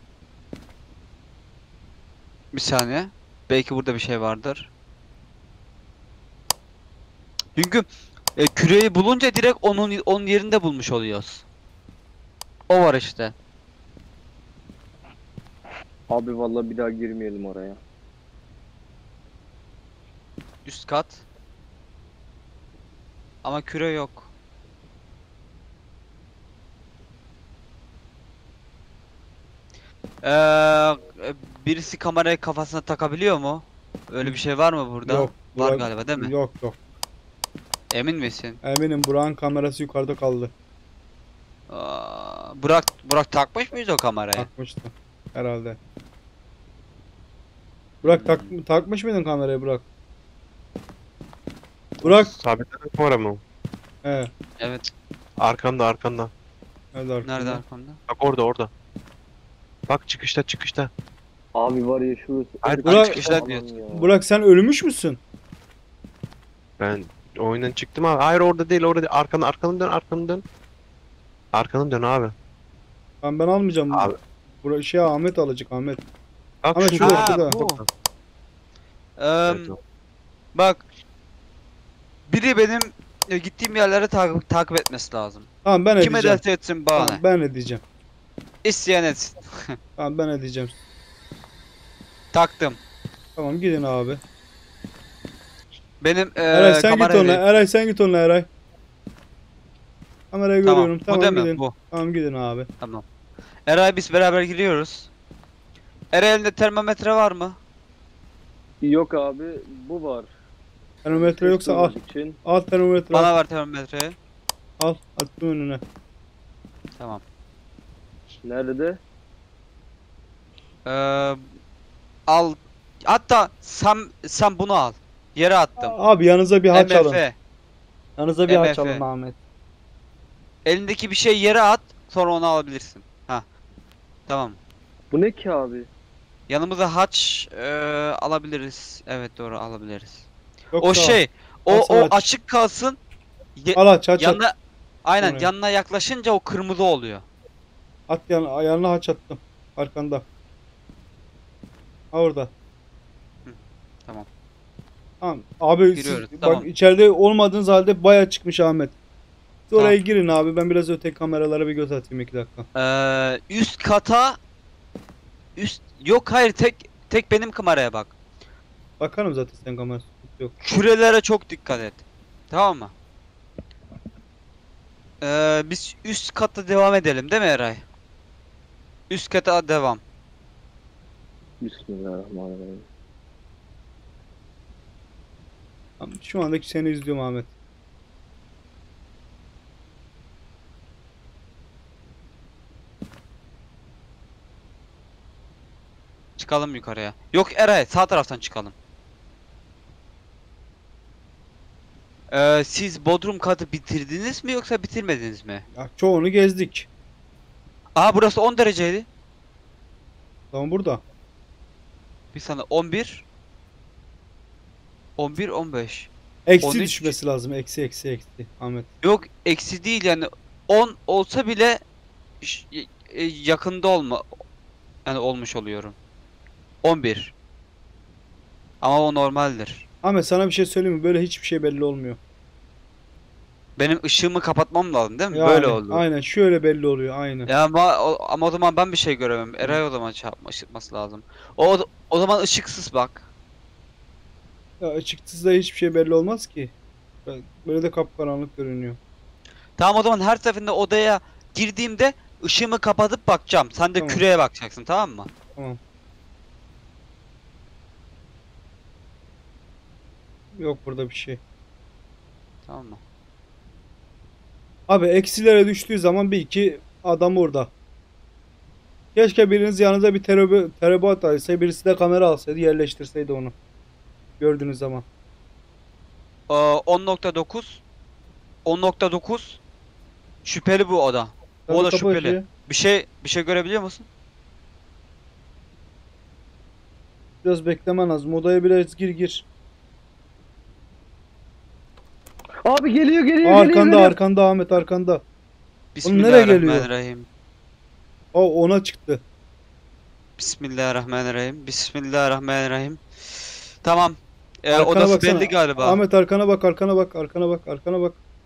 Bir saniye. Belki burada bir şey vardır. Çünkü E, küreyi bulunca direkt onun onun yerinde bulmuş oluyoruz. O var işte. Abi vallahi bir daha girmeyelim oraya. Üst kat. Ama küre yok. Ee, birisi kamerayı kafasına takabiliyor mu? Öyle bir şey var mı burada? Yok. Var Burak- galiba değil mi? Yok yok. Emin misin? Eminim Burak'ın kamerası yukarıda kaldı. Aa, Burak Burak takmış mıyız o kamerayı? Takmıştı. Herhalde. Burak tak, takmış mıydın kamerayı Burak? Burak. Sabitleme kamera mı? He. Evet. Arkanda arkanda. Nerede arkada? Nerede arkamda? Bak orada orada. Bak çıkışta çıkışta. Abi var ya şurası. Hayır, Burak- çıkışta Aman diyorsun. ya. Burak sen ölmüş müsün? Ben oyundan çıktım abi. Hayır orada değil orada değil. Arkanı arkanı dön arkanı dön. Arkanı dön abi. Ben ben almayacağım. Abi. Burak şey Ahmet alacak Ahmet. Bak Ama şurada. şurada, Ha, şurada. bu. Eee, Evet, o. bak. Biri benim e, gittiğim yerlere takip takip etmesi lazım. Tamam ben Kim edeceğim. ederse etsin bana. Tamam, ben edeceğim. İsteyen etsin. Tamam ben edeceğim. Taktım. Tamam gidin abi. Benim eee Eray sen git kamerayı- onunla. Eray sen git onunla Eray. Kamerayı Tamam. görüyorum. Bu Tamam değil mi? gidin. Bu. Tamam gidin abi. Tamam. Eray biz beraber giriyoruz. Eray elinde termometre var mı? Yok abi bu var. Termometre yoksa al. Test için. Al termometre Bana al. ver termometreyi. Al. Attım önüne. Tamam. Nerede? Eee al. Hatta sen sen bunu al. Yere attım. Abi yanınıza bir haç alın. M F. Yanınıza bir haç M F. alın Ahmet. Elindeki bir şey yere at. Sonra onu alabilirsin. Ha. Tamam. Bu ne ki abi? Yanımıza haç eee, alabiliriz. Evet doğru alabiliriz. Yoksa O şey, o Alsa o haç. açık kalsın. Ye- al haç haç at. yanına aynen Oraya. yanına yaklaşınca o kırmızı oluyor. At yan, yanına haç attım. Arkanda. Ha orada. Hı, tamam. Tamam. Abi siz- Giriyoruz, bak tamam. içeride olmadığınız halde baya çıkmış Ahmet. Siz Tamam. oraya girin abi. Ben biraz öteki kameralara bir göz atayım iki dakika. Eee, üst kata üst yok hayır tek tek benim kameraya bak. Bakarım zaten sen kamerası. Yok. Kürelere çok dikkat et. Tamam mı? Eee, biz üst katta devam edelim değil mi Eray? Üst kata devam. Bismillahirrahmanirrahim. Tamam, şu andaki seni izliyorum Ahmet. Çıkalım yukarıya. Yok Eray sağ taraftan çıkalım. Eee, siz Bodrum katı bitirdiniz mi yoksa bitirmediniz mi? Ya çoğunu gezdik. Aa burası on dereceydi. Tamam burada. Bir saniye on bir on bir on beş. Eksi on üç. düşmesi lazım. Eksi eksi eksi. Ahmet. Yok eksi değil yani on olsa bile ş- e, yakında olma yani olmuş oluyorum. on bir. Ama o normaldir. Ahmet sana bir şey söyleyeyim mi? Böyle hiçbir şey belli olmuyor. Benim ışığımı kapatmam lazım değil mi? Yani, Böyle oldu. Aynen şöyle belli oluyor. Aynen. Ya ama o, ama o zaman ben bir şey göremem. Eray o zaman çarpma ışıtması lazım. O o zaman ışıksız bak. Ya açıkçası da hiçbir şey belli olmaz ki. Böyle de kapkaranlık görünüyor. Tamam o zaman her seferinde odaya girdiğimde ışığımı kapatıp bakacağım. Sen de Tamam. küreye bakacaksın tamam mı? Tamam. Yok burada bir şey. Tamam mı? Abi eksilere düştüğü zaman bir iki adam orada. Keşke biriniz yanınıza bir terebe, terebat alsaydı, birisi de kamera alsaydı, yerleştirseydi onu. Gördüğünüz zaman. Ee, on nokta dokuz on nokta dokuz şüpheli bu oda. Bu Tabii oda kapı şüpheli. açıyor. Bir şey bir şey görebiliyor musun? Biraz beklemen lazım. Odaya biraz gir gir. Abi geliyor geliyor Arkanda geliyor. arkanda Ahmet arkanda. nereye geliyor? Bismillahirrahmanirrahim. O ona çıktı. Bismillahirrahmanirrahim. Bismillahirrahmanirrahim. Tamam. Ee, Arkana odası baksana. belli galiba. Ahmet arkana bak arkana bak arkana bak arkana bak.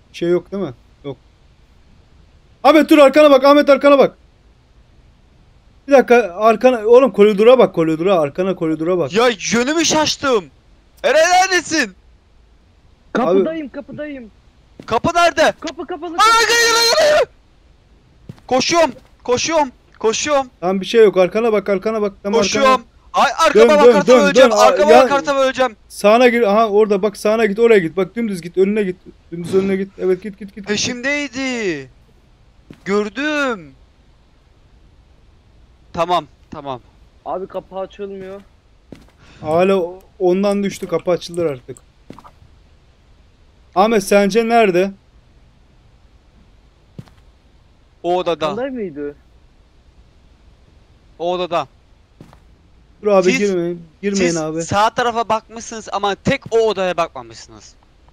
Bir şey yok değil mi? Yok. Ahmet dur arkana bak. Ahmet arkana bak. Bir dakika arkana. Oğlum koridora bak koridora. Arkana koridora bak. Ya yönümü şaştım. Eray neredesin? Kapıdayım kapıdayım. Kapı nerede? Kapı kapalı. Aa, gel, gel, gel. Koşuyorum. Koşuyorum. Koşuyorum. Tamam bir şey yok. Arkana bak arkana bak. Tamam, Koşuyorum. arkana. Ay arkama Dön, dön, bakarsam dön, öleceğim. dön. Arkama Ya- bakarsam öleceğim. Sağına gir. Aha orada bak sağına git. Oraya git. Bak dümdüz git. Önüne git. Dümdüz önüne git. Evet git git git. Peşimdeydi. Gördüm. Tamam. Tamam. Abi kapı açılmıyor. Hala o- ondan düştü. Kapı açılır artık. Ahmet sence nerede? O odada. Kanday mıydı? O odada. Dur abi Siz- girmeyin. Girmeyin Siz abi. sağ tarafa bakmışsınız ama tek o odaya bakmamışsınız.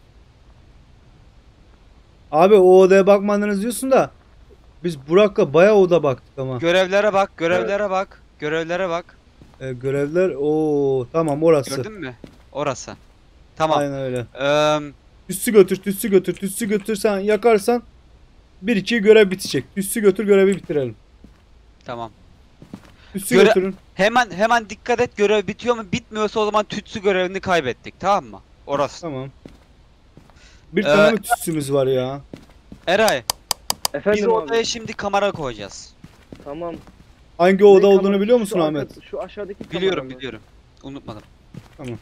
Abi o odaya bakmadınız diyorsun da biz Burak'la bayağı oda baktık ama. Görevlere bak, görevlere bak, görevlere bak. E, görevler o tamam orası. Gördün mü? Orası. Tamam. Aynen öyle. Eee Tütsü götür, tütsü götür, tütsü götürsen yakarsan bir iki görev bitecek. Tütsü götür görevi bitirelim. tamam. Tütsü Göre- götürün. Hemen hemen dikkat et, görev bitiyor mu? Bitmiyorsa o zaman tütsü görevini kaybettik, tamam mı? Orası. Tamam. Bir Ee, tane mi tütsümüz var ya? Eray, biz Efendim abi. odaya şimdi kamera koyacağız. Tamam. Hangi oda Ne olduğunu kamera- biliyor musun şu Ahmet? arka- Şu aşağıdaki kamera Biliyorum, mı? biliyorum. Unutmadım. Tamam.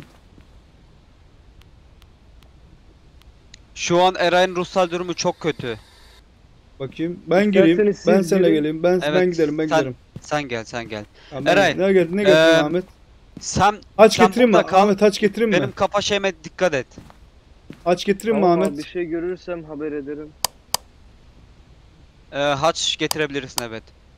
Şu an Eray'ın ruhsal durumu çok kötü. Bakayım. Ben gireyim. İsterseniz siz Ben seninle girin. geleyim. Ben Evet, ben giderim. Ben sen- giderim. Sen gel, sen gel. Tamam, ben- Eray, Ne getir ne getireyim eee, Ahmet? Sen Haç sen getireyim mi? burada kal. Ahmet haç getireyim mi? benim kafa şeyime dikkat et. Haç getireyim mi Tamam abi, Ahmet? bir şey görürsem haber ederim. Ee, haç getirebilirsin, evet.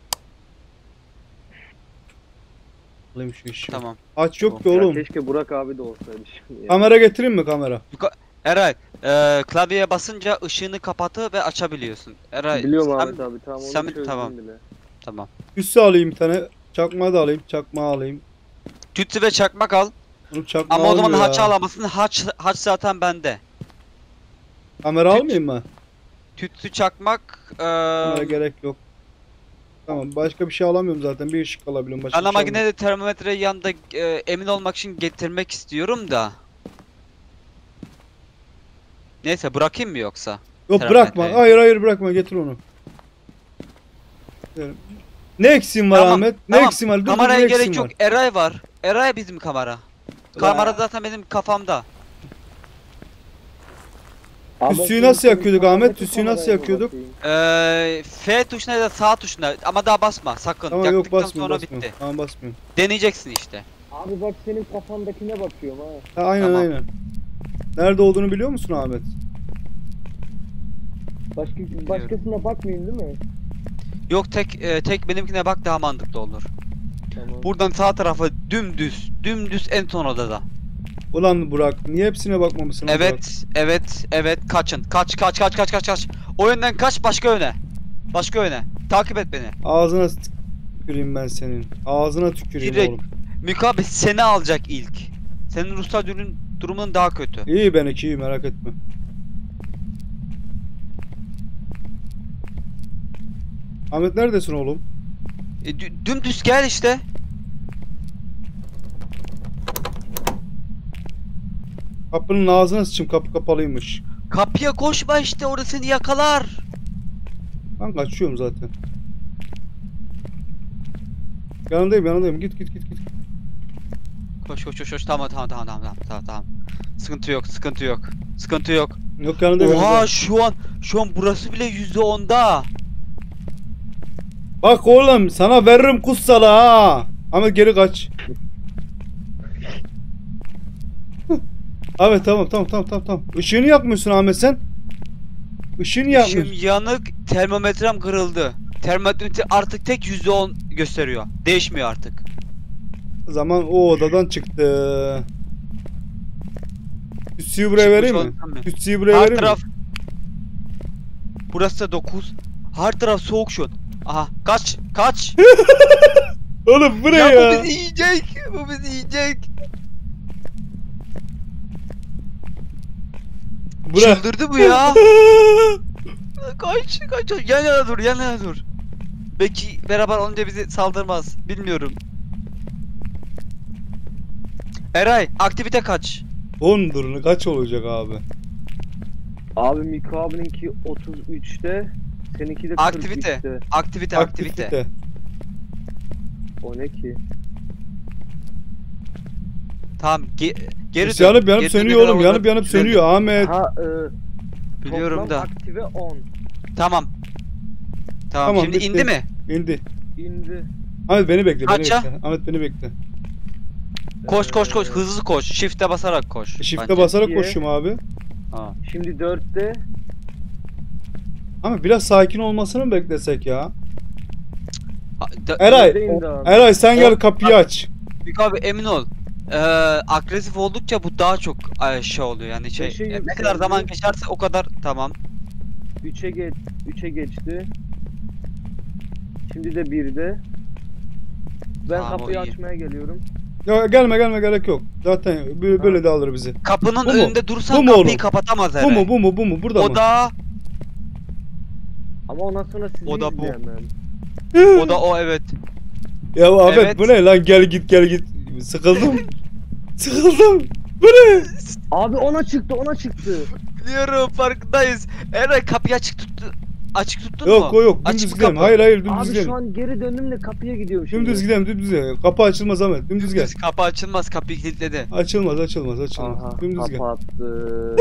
Alayım şu işi. Tamam. Haç yok ki Ya oğlum. keşke Burak abi de olsaydı şimdi ya. Kamera getireyim mi kamera? Eray, e, klavyeye basınca ışığını kapatı ve açabiliyorsun. Eray, Biliyorum sen- Ahmet abi, tamam onu sen- çözdüm tamam. bile. Tamam. Tütsü alayım bir tane. Çakmağı da alayım. Çakmağı alayım. Tütsü ve çakmak al. Bunu çakmağı Ama o zaman almıyor haç ya. alamazsın. Haç, haç zaten bende. Kamera Tüt- almayayım mı? Tütsü, çakmak, e, Kamera gerek yok. Tamam başka bir şey alamıyorum zaten. Bir ışık alabiliyorum. Başka ana bir şey alamıyorum. makinede termometreyi yanında e, emin olmak için getirmek istiyorum da. Neyse bırakayım mı yoksa? Yok termometre- bırakma. Hayır hayır bırakma. Getir onu. Yani- Ne eksiğin var Tamam, Ahmet? Ne tamam. eksiğin var? Dur, dur, ne Kameraya eksiğin gerek yok. var? Eray var. Eray bizim kamera. Kamera zaten benim kafamda. Abi Tütsüyü ben nasıl şimdi yakıyorduk kameradaki Ahmet? Tütsüyü nasıl kameraya yakıyorduk? bakayım. Ee, F tuşuna ya da sağ tuşuna ama daha basma sakın. Tamam yok Yaktıktan basmıyorum sonra basmıyorum. bitti. Tamam basmıyorum. Deneyeceksin işte. Abi bak senin kafandakine bakıyorum ha. Ha, aynen Tamam. aynen. Nerede olduğunu biliyor musun Ahmet? Başka, başkasına bakmayayım değil mi? Yok tek e, tek benimkine bak daha mantıklı olur. Tamam. Buradan sağ tarafa dümdüz, dümdüz en son odada. Ulan Burak niye hepsine bakmamışsın? Burak? Evet, evet, evet kaçın. Kaç, kaç, kaç, kaç, kaç, kaç. O yönden kaç başka yöne. Başka yöne. Takip et beni. Ağzına tüküreyim ben senin. Ağzına tüküreyim Direkt. oğlum. Mikabe seni alacak ilk. Senin ruhsal durumun, durumun daha kötü. İyi ben iki iyi merak etme. Ahmet neredesin oğlum? E, dü- dümdüz gel işte. Kapının ağzına sıçayım kapı kapalıymış. Kapıya koşma işte orası seni yakalar. Ben kaçıyorum zaten. Yanındayım yanındayım git git git git. Koş koş koş koş tamam tamam tamam tamam tamam tamam tamam. Sıkıntı yok sıkıntı yok. Sıkıntı yok. Yok yanındayım. Oha yanındayım. şu an şu an burası bile yüzde onda. Bak oğlum sana veririm kutsala ha. Ahmet geri kaç. Ahmet tamam tamam tamam tamam tamam. Işığını yakmıyorsun Ahmet sen. Işığını yakmıyorsun. Işığım yanık, termometrem kırıldı. Termometre artık tek yüzde on gösteriyor. Değişmiyor artık. O zaman o odadan çıktı. Tütsüyü buraya Çıkmış vereyim mi? olsam mı? Tütsüyü buraya Her vereyim taraf. mi? Burası da dokuz. Her taraf soğuk şu an. Aha kaç kaç. Oğlum bu ne ya, ya? bu bizi yiyecek. Bu bizi yiyecek. Bura. Çıldırdı bu ya. Kaç kaç yan yana dur yan yana dur. Belki beraber olunca bizi saldırmaz. Bilmiyorum. Eray aktivite kaç? on durunu kaç olacak abi? Abi Miko abininki otuz üçte, seninki de Aktivite. kırk üçte. Aktivite aktivite. O ne ki? Tamam ge geri Biz dön. yanıp yanıp Geri sönüyor dön, oğlum. orada Yanıp yanıp düzelir. sönüyor Ahmet. Ha e, Biliyorum toplam da. aktive on. Tamam. Tamam, Tamam, şimdi bitti. indi mi? İndi. İndi. Ahmet beni bekle. Beni Kaç ya? bekle. Ahmet beni bekle. Koş koş koş Ee, hızlı koş. Shift'e basarak koş. Shift'e bence. basarak İkiye. koşuyorum abi. Ha. Şimdi dörtte. Ama biraz sakin olmasını mı beklesek ya? Ha, da- Eray. dörtte indi abi. Eray sen gel O- kapıyı aç. Büyük abi emin ol. Ee, agresif oldukça bu daha çok e, şey oluyor yani şey. Beşe e, ne yükseldi. kadar zaman geçerse o kadar tamam. üçe geç, üçe geçti. Şimdi de birde. Ben Tamam, o kapıyı iyi. açmaya geliyorum. Ya gelme gelme gerek yok. Zaten böyle, böyle de alır bizi. Kapının Bu mu? önünde durursan Bu mu kapıyı oğlum? kapatamaz Bu Eray. mu bu mu bu mu? Burada O mı? da Ama ondan sonra sizi O da bu. izleyemem. o da o evet. Ya Ahmet Evet. bu ne lan gel git gel git. Sıkıldım. Sıkıldım. Bu ne? Abi ona çıktı, ona çıktı. Biliyorum farkındayız. Eray kapıyı açık tuttu. Açık tuttun mu? Yok o yok Açık dümdüz bir gidelim. kapı. Hayır hayır dümdüz Abi gidelim. şu an geri döndüm de kapıya gidiyorum şimdi. Dümdüz gidelim dümdüz gidelim. Kapı açılmaz Ahmet. Dümdüz gel. Dümdüz kapı açılmaz kapıyı kilitledi. Açılmaz açılmaz açılmaz. Aha, Dümdüz gel. kapattı.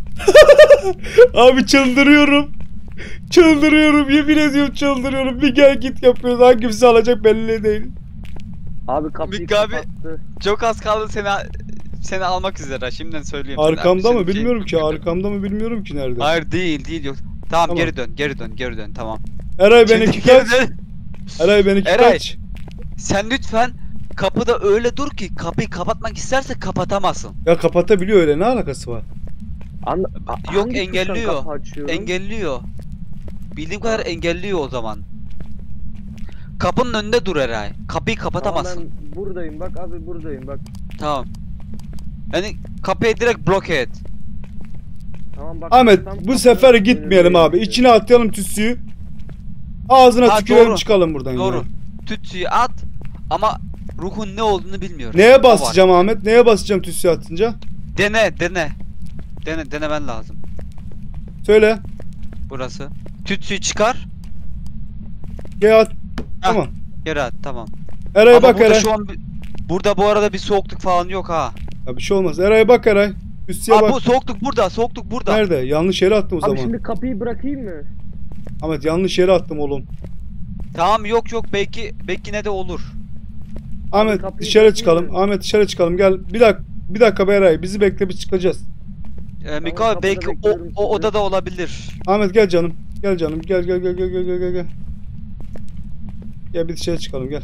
Abi çıldırıyorum. Çıldırıyorum yemin ediyorum çıldırıyorum. Bir gel git yapıyoruz. Hangisi alacak belli değil. Abi kapıyı Mika abi- kapattı. Çok az kaldı seni seni almak üzere. Şimdiden söyleyeyim. sana. Arkamda Senin mı şey- bilmiyorum ki. Arkamda mı bilmiyorum ki nerede. Hayır değil değil yok. Tamam, Tamam. geri dön geri dön geri dön tamam. Eray Şimdi benimki geri kaç? dön. Eray benimki Eray. kaç? Sen lütfen kapıda öyle dur ki kapıyı kapatmak isterse kapatamazsın. Ya kapatabiliyor öyle ne alakası var? An Yok, hangi tuştan engelliyor. kapı açıyorum? Engelliyor. Bildiğim kadar engelliyor o zaman. Kapının önünde dur Eray. Kapıyı kapatamazsın. Aa, ben buradayım bak abi buradayım bak. Tamam. Yani kapıyı direkt bloke et. Tamam bak. Ahmet tam bu kapının sefer gitmeyelim önündeyim abi. işte. İçine atlayalım tütsüyü. Ağzına Ha, tükürelim doğru. çıkalım buradan Doğru. ya. Tütsüyü at ama ruhun ne olduğunu bilmiyorum. Neye O var. basacağım Ahmet? Neye basacağım tütsüyü atınca? Dene dene. Dene denemen lazım. Söyle. Burası. Tütsüyü çıkar. Gel at. Tamam. Geri at tamam. Eray'a Ama bak burada Eray. şu an bir- burada bu arada bir soğukluk falan yok ha. Ya bir şey olmaz. Eray'a bak Eray. Tütsüye Aa, bak. bu soğukluk burada, soğukluk burada. Nerede? Yanlış yere attım o Abi zaman. şimdi kapıyı bırakayım mı? Ahmet yanlış yere attım oğlum. Tamam yok yok belki belki ne de olur. Ahmet kapıyı dışarı bırakayım çıkalım. mı? Ahmet dışarı çıkalım. Gel. Bir dakika. Bir dakika be Eray. Bizi bekle biz çıkacağız. Ee, Miko kapıda abi belki o, bekliyorum o sizi. odada olabilir. Ahmet gel canım. Gel canım. Gel gel gel gel gel gel gel gel. Gel bir dışarı çıkalım gel.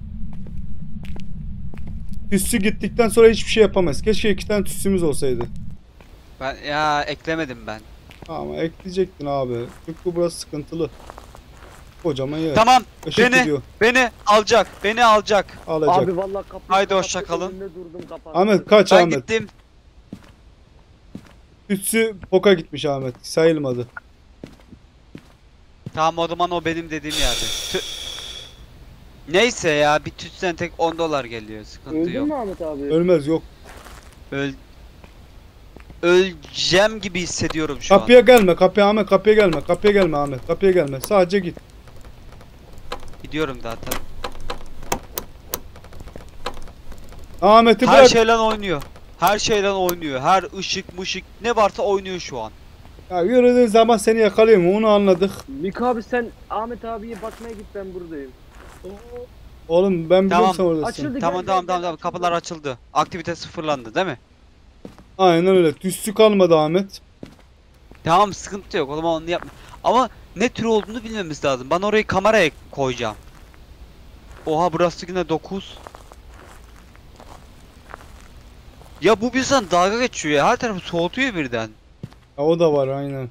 Tütsü gittikten sonra hiçbir şey yapamayız. Keşke iki tane tütsümüz olsaydı. Ben ya eklemedim ben. Ama ekleyecektin abi. Çünkü burası sıkıntılı. Kocaman yer. Tamam Işık beni- gidiyor. beni alacak. Beni alacak. Alacak. Abi vallahi kapıyı Haydi kapattı, hoşça kalın. önünde durdum kapattı. Ahmet kaç Ben Ahmet. gittim. Tütsü poka gitmiş Ahmet. Sayılmadı. Tamam o zaman o benim dediğim yerde. Tü- Neyse ya bir tütsen tek on dolar geliyor. Sıkıntı Öldün yok. mü Ahmet abi? Ölmez yok. Öl Öleceğim gibi hissediyorum şu Kapıya gelme. Kapıya Ahmet kapıya gelme. Kapıya gelme Ahmet. Kapıya gelme. Sadece git. an. Gidiyorum zaten. Ahmet'i Her bırak. şeyle oynuyor. Her şeyle oynuyor. Her ışık mışık ne varsa oynuyor şu an. Ya yürüdüğün zaman seni yakalayayım. Onu anladık. Miko abi sen Ahmet abiye bakmaya git ben buradayım. Oğlum ben biliyorum Tamam. sen oradasın. Açıldı. Tamam gel, tamam gel, tamam gel, tamam kapılar açıldı. Aktivite sıfırlandı değil mi? Aynen öyle. Tütsü kalmadı Ahmet. Tamam sıkıntı yok o zaman onu yapma. Ama ne tür olduğunu bilmemiz lazım. Ben orayı kameraya koyacağım. Oha burası yine dokuz. Ya bu bizden dalga geçiyor ya. Her tarafı soğutuyor birden. Ya o da var aynen.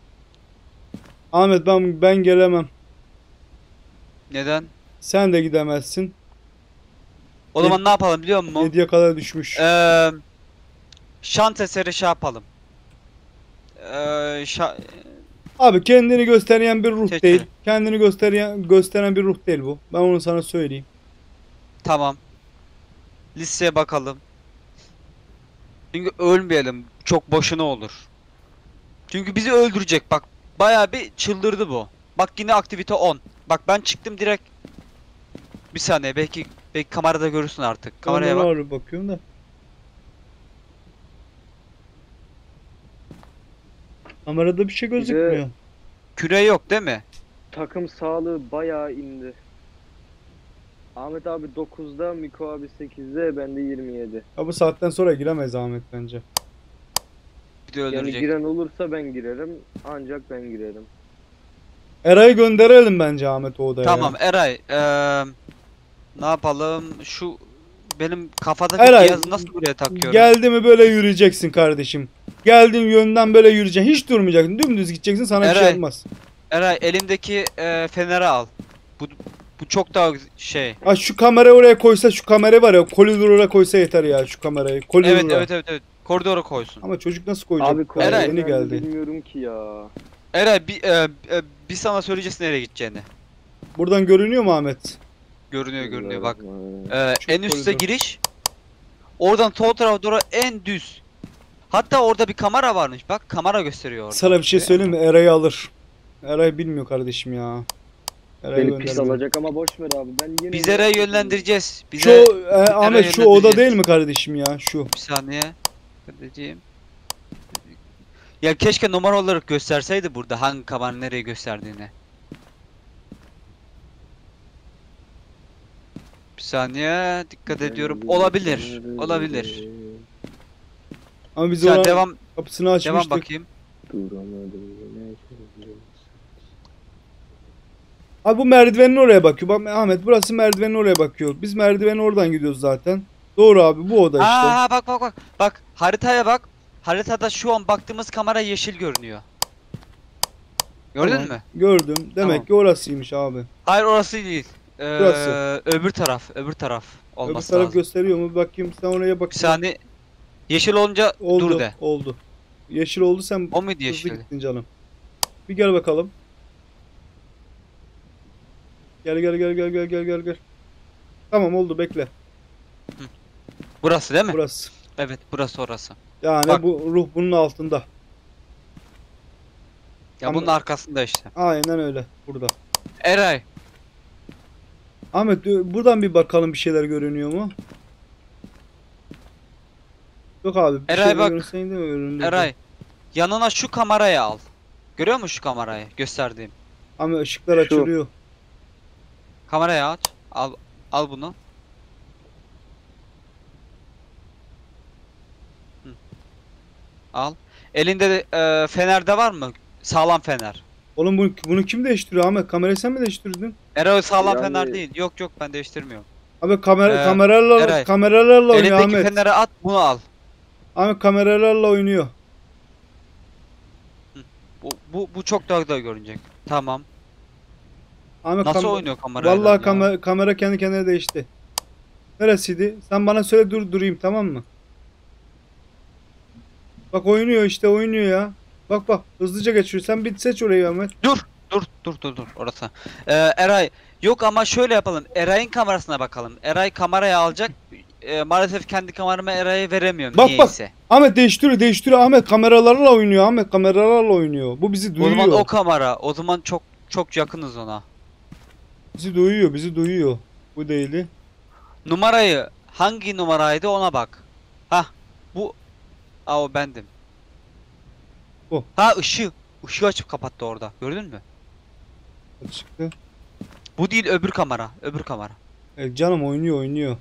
Ahmet ben ben gelemem. Neden? Sen de gidemezsin. O zaman ne yapalım biliyor musun? yediye kadar düşmüş. Eee şans eseri şey yapalım. eee şa- Abi kendini gösteren bir ruh Teşekkür değil. ederim. Kendini gösteren gösteren bir ruh değil bu. Ben onu sana söyleyeyim. tamam. Listeye bakalım. Çünkü ölmeyelim. Çok boşuna olur. Çünkü bizi öldürecek bak. Bayağı bir çıldırdı bu. Bak yine aktivite on. Bak ben çıktım direkt. Bir saniye belki belki kamerada görürsün artık. Kameraya Ondan bak. ağrı bakıyorum da. Kamerada bir şey gözükmüyor. Küre yok değil mi? Takım sağlığı bayağı indi. Ahmet abi dokuzda, Miko abi sekizde, ben de yirmi yedi. Ya bu saatten sonra giremez Ahmet bence. Bir de Yani öldürecek. giren olursa ben girerim. Ancak ben girerim. Eray'ı gönderelim bence Ahmet o odaya. Tamam Eray. eee, ne yapalım? Şu benim kafadaki Eray, cihazı nasıl buraya takıyorum? Geldi mi böyle yürüyeceksin kardeşim. Geldiğin yönden böyle yürüyeceksin. Hiç durmayacaksın. Dümdüz gideceksin. Sana bir şey Eray. yapmaz. Eray elimdeki eee feneri al. Bu bu çok daha şey. Ha şu kamerayı oraya koysa, şu kamera var ya, koridora koysa yeter ya şu kamerayı. Koridora. Evet evet evet evet. Koridora koysun. Ama çocuk nasıl koyacak? Abi Daha Eray. yeni geldi. Bilmiyorum ki ya. Eray bir eee, eee, bir sana söyleyeceğiz nereye gideceğini. Buradan görünüyor mu Ahmet? Görünüyor görünüyor bak. Ee, Eee, Çok en üste koridor. giriş. Oradan sol tarafa doğru en düz. Hatta orada bir kamera varmış. Bak kamera gösteriyor orada. Sana bir şey söyleyeyim mi? Eray'ı alır. Eray bilmiyor kardeşim ya. Eray'ı Beni pis göndermiyor. alacak ama boş ver abi. Ben yine Biz Eray'ı yönlendireceğiz. Şu Bize e, Ahmet şu oda yönlendireceğiz. değil mi kardeşim ya? Şu. bir saniye. Dediğim. Ya keşke numara olarak gösterseydi burada hangi kamera nereye gösterdiğini. Bir saniye dikkat ediyorum. Olabilir. Olabilir. Ama biz Sen oranın devam kapısını devam açmıştık. bakayım. Abi bu merdivenin oraya bakıyor. Bak Ahmet burası merdivenin oraya bakıyor. Biz merdivenin oradan gidiyoruz zaten. Doğru abi bu oda işte. Aa bak bak bak. Bak haritaya bak. Haritada şu an baktığımız kamera yeşil görünüyor. Gördün Tamam, mü? Gördüm. Demek Tamam. ki orasıymış abi. Hayır orası değil. Ee, Burası. öbür taraf, öbür taraf Öbür olması taraf lazım. gösteriyor mu? Bakayım sen oraya bak. Bir saniye. Yeşil olunca Oldu. dur de. Oldu. Yeşil oldu sen O muydu hızlı yeşil? gittin canım. Bir gel bakalım. Gel gel gel gel gel gel gel gel. Tamam oldu bekle. Burası değil mi? Burası. Evet, burası orası. Yani Bak. bu ruh bunun altında. Ya Ama- bunun arkasında işte. Aynen öyle. Burada. Eray, Ahmet dur, buradan bir bakalım bir şeyler görünüyor mu? Yok abi. Bir Eray şeyler bak. görünseydi mi önünde? Eray. Yanına şu kamerayı al. Görüyor musun şu kamerayı? Gösterdiğim. Ama ışıklar Şu. açılıyor. Kamerayı aç. Al al bunu. Hı. Al. Elinde de e, fener de var mı? Sağlam fener. Oğlum bunu, bunu kim değiştiriyor Ahmet? Kamerayı sen mi değiştirdin? Eray sağlam Yani- fener değil. Yok yok ben değiştirmiyorum. Abi kamera Ee, kameralarla Eray. kameralarla oynuyor Elindeki Ahmet. feneri at bunu al. Ahmet kameralarla oynuyor. Bu, bu, bu çok daha da görünecek. Tamam. Ahmet Nasıl kam- oynuyor kamerayla Vallahi ya? kamera, kamera kendi kendine değişti. Neresiydi? Sen bana söyle dur durayım tamam mı? Bak oynuyor işte oynuyor ya. Bak bak hızlıca geçiyor. Sen bir seç orayı Ahmet. Dur dur dur dur dur orası. Ee, Eray yok ama şöyle yapalım. Eray'ın kamerasına bakalım. Eray kamerayı alacak. Ee, maalesef kendi kameramı Eray'a veremiyorum Bak, bak. niyeyse. Ahmet değiştiriyor değiştiriyor. Ahmet kameralarla oynuyor. Ahmet kameralarla oynuyor. Bu bizi O duyuyor. zaman o kamera. O zaman çok çok yakınız ona. Bizi duyuyor bizi duyuyor. Bu değildi. Numarayı hangi numaraydı ona bak. Hah bu. Aa o bendim. Bu. Ha ışığı. Işığı açıp kapattı orada. Gördün mü? Çıktı. Bu değil öbür kamera. Öbür kamera. E, canım oynuyor oynuyor.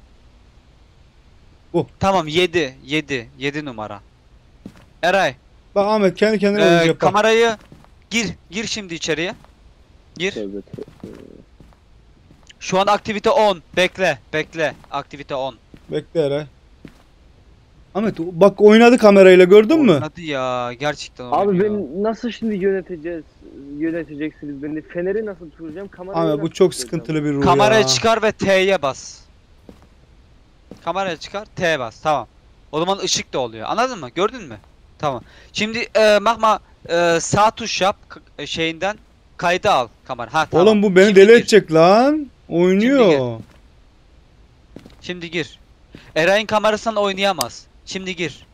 Tamam yedi. yedi. yedi numara. Eray. Bak Ahmet kendi kendine Ee, oynayacak bak. kamerayı gir. Gir şimdi içeriye. Gir. Tövbe tövbe. Şu an aktivite on. Bekle. Bekle. Aktivite on. Bekle Eray. Ahmet bak oynadı kamerayla gördün mü? Hadi ya. Gerçekten Abi oynuyor. ben nasıl şimdi yöneteceğiz? Yöneteceksiniz beni. Feneri nasıl tutacağım? Kamerayı Ahmet bu nasıl çok tutacağım? sıkıntılı bir ruh Kamerayı ya. çıkar ve T'ye bas. Kamerayı çıkar. T'ye bas. Tamam. O zaman ışık da oluyor. Anladın mı? Gördün mü? Tamam. Şimdi e, Mahma e, sağ tuş yap k- e, şeyinden kaydı al kamera. Ha tamam. Oğlum bu beni Şimdi deli gir. edecek lan. Oynuyor. Şimdi gir. Eray'ın kamerasından oynayamaz. Şimdi gir.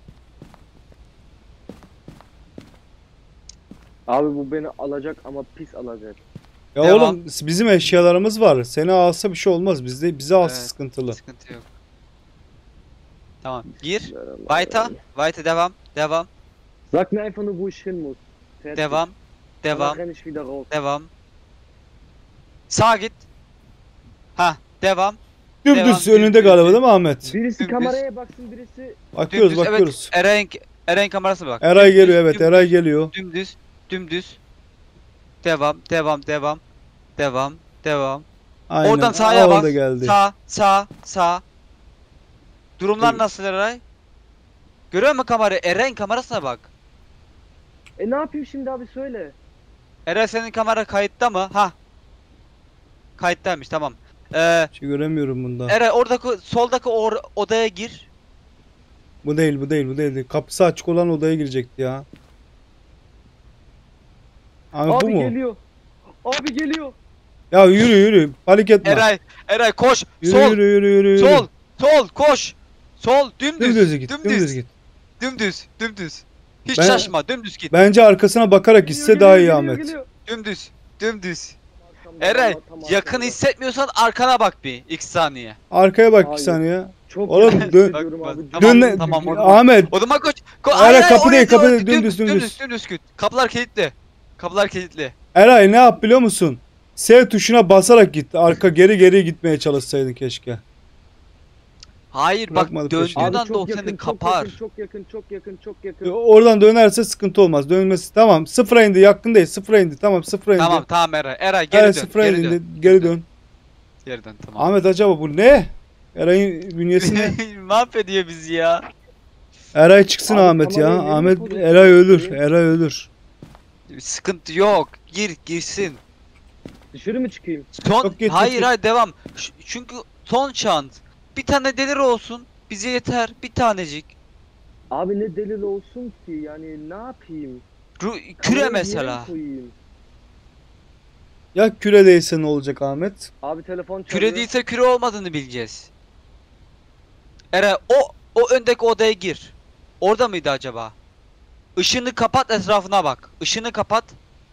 Abi bu beni alacak ama pis alacak. Ya Devam. oğlum bizim eşyalarımız var. Seni alsa bir şey olmaz. Bizde bize alsa Evet. sıkıntılı. Sıkıntı yok. Tamam. Gir. Bismillahirrahmanirrahim. Weiter. Weiter devam. Devam. Sag mir einfach nur, wo ich hin muss. Fertig. Devam. Danach Devam. renn ich wieder raus. Devam. Sağa git. Ha, devam. Dümdüz Devam, önünde dümdüz, galiba dümdüz. değil mi Ahmet? Birisi Dümdüz. kameraya baksın, birisi... Bakıyoruz Dümdüz. bakıyoruz. Evet. Eray'ın Eray'ın kamerasına bak. Eray Dümdüz, geliyor evet dümdüz, Eray geliyor. Dümdüz. Dümdüz. Devam. Devam. Devam. Devam. Devam. Aynen. Oradan sağa Aa, bas. orada geldi. Sağ, sağ, sağ. Durumlar Evet. nasıl Eray? Görüyor musun kamerayı? Eray'ın kamerasına bak. E ne yapayım şimdi abi söyle. Eray senin kamera kayıtta mı? Ha. Kayıttaymış tamam. Ee, Bir şey göremiyorum bunda. Eray oradaki soldaki or- odaya gir. Bu değil bu değil bu değil. Kapısı açık olan odaya girecekti ya. Abi, bu Abi mu? geliyor. Abi geliyor. Ya yürü yürü. Panik etme. Eray, Eray koş. Yürü sol, yürü yürü yürü. yürü. sol, sol, koş. Sol, dümdüz. Dümdüz git. Dümdüz, Dümdüz git. dümdüz, dümdüz. Hiç Ben- şaşma, dümdüz git. Bence arkasına bakarak gitse Geliyor, daha iyi geliyor, Ahmet. geliyor. Dümdüz, dümdüz. Arkamda, Eray, tam arkamda. yakın hissetmiyorsan arkana bak bir iki saniye. Arkaya bak bir Hayır. saniye. Çok Oğlum, yakın dön- hissediyorum Bak, abi. bak, tamam, Dön tamam, tamam. Ahmet. O zaman koş. Ko Eray, Hayır, kapı oraya değil, kapı oraya değil, dümdüz, dümdüz, dümdüz. dümdüz git. Kapılar kilitli. Kapılar kilitli. Eray ne yap biliyor musun? S tuşuna basarak git. Arka geri geri gitmeye çalışsaydın keşke. Hayır bak Bırakmadı peşini. döndüğün Abi anda o çok yakın, seni çok kapar. yakın, çok yakın, çok yakın, çok yakın. Oradan dönerse sıkıntı olmaz. Dönmesi tamam. Sıfıra indi. Yakın değil. Sıfıra indi. Tamam sıfıra indi. Tamam tamam Eray. Eray geri Evet dön. sıfıra Geri indi. dön. Geri dön. Geri dön tamam. Ahmet acaba bu ne? Eray'ın bünyesi ne? Mahvediyor bizi ya. Eray çıksın Abi, Ahmet ya. kamerayı Ahmet nereye Eray ölür. koyayım? Eray ölür. Sıkıntı yok. Gir girsin. Dışarı mı çıkayım? Son Yok, git, git, hayır git. hayır devam. Ş- çünkü son şans. Bir tane delir olsun. Bize yeter. Bir tanecik. Abi ne delil olsun ki yani ne yapayım? Ru- küre Kamerayı bir yere mesela. mi koyayım? Ya küre değilse ne olacak Ahmet? Abi telefon çalıyor. Küre değilse küre olmadığını bileceğiz. Eray o o öndeki odaya gir. Orada mıydı acaba? Işığını kapat etrafına bak. Işığını kapat.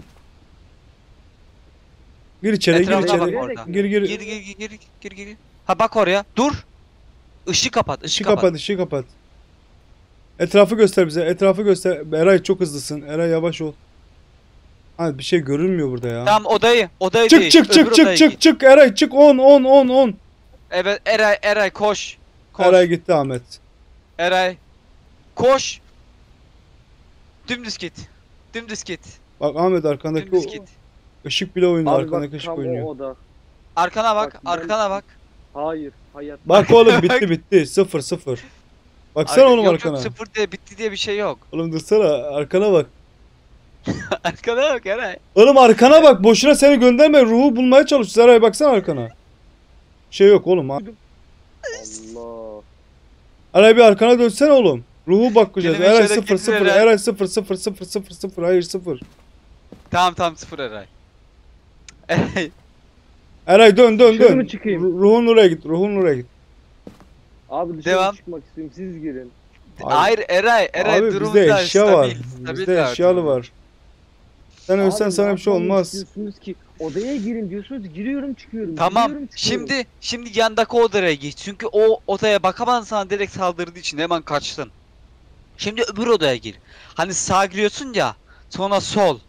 Gir içeri gir Etrafına içeri. bak Girerek orada. mi? Gir gir. Gir gir gir gir gir gir. Ha bak oraya. Dur. Işığı kapat. Işığı Işığı kapat. kapat, ışığı kapat. Etrafı göster bize. Etrafı göster. Eray çok hızlısın. Eray yavaş ol. Abi bir şey görünmüyor burada ya. Tamam odayı. Odayı Çık değil. çık çık öbür çık odaya çık git. çık Eray çık on on on on. Evet Eray Eray koş. Koş. Eray gitti Ahmet. Eray. Koş. Dümdüz git. Dümdüz git. Bak Ahmet arkandaki Dümdüz o git. ışık bile oynuyor. Abi Arkandaki bak ışık tam oynuyor. o oda. Arkana bak. Bak, ben- arkana bak. Hayır hayat. Bak oğlum bitti bitti. Sıfır sıfır. Baksana Arka- oğlum yok, arkana. Yok sıfır diye bitti diye bir şey yok. Oğlum dursana arkana bak. arkana bak Eray. Oğlum arkana bak. Boşuna seni gönderme. Ruhu bulmaya çalış. Eray baksana arkana. Bir şey yok oğlum. ha. Allah. Eray bir arkana dönsene oğlum. Ruhu bakacağız. Kelime Eray şöyle sıfır getir sıfır. Eray. Eray sıfır sıfır sıfır sıfır sıfır. Hayır sıfır. Tamam tamam sıfır Eray. Eray. Eray dön dön Dışarı dön. mı çıkayım? Ru- Ruhun oraya git. Ruhun oraya git. Abi dışarı Devam. çıkmak istiyorum siz girin. Abi- Hayır Eray. Eray Abi durum bizde güzel, eşya stabil, var. stabil Bizde daha eşyalı durum. var. Sen ölsen Abi, sana bir şey ne yapmamı olmaz. istiyorsunuz ki odaya girin diyorsunuz giriyorum çıkıyorum. Tamam. giriyorum, çıkıyorum. Şimdi şimdi yandaki odaya git. Çünkü o odaya bakamazsan sana direkt saldırdığı için hemen kaçtın. Şimdi öbür odaya gir. Hani sağ giriyorsun ya. Sonra sol.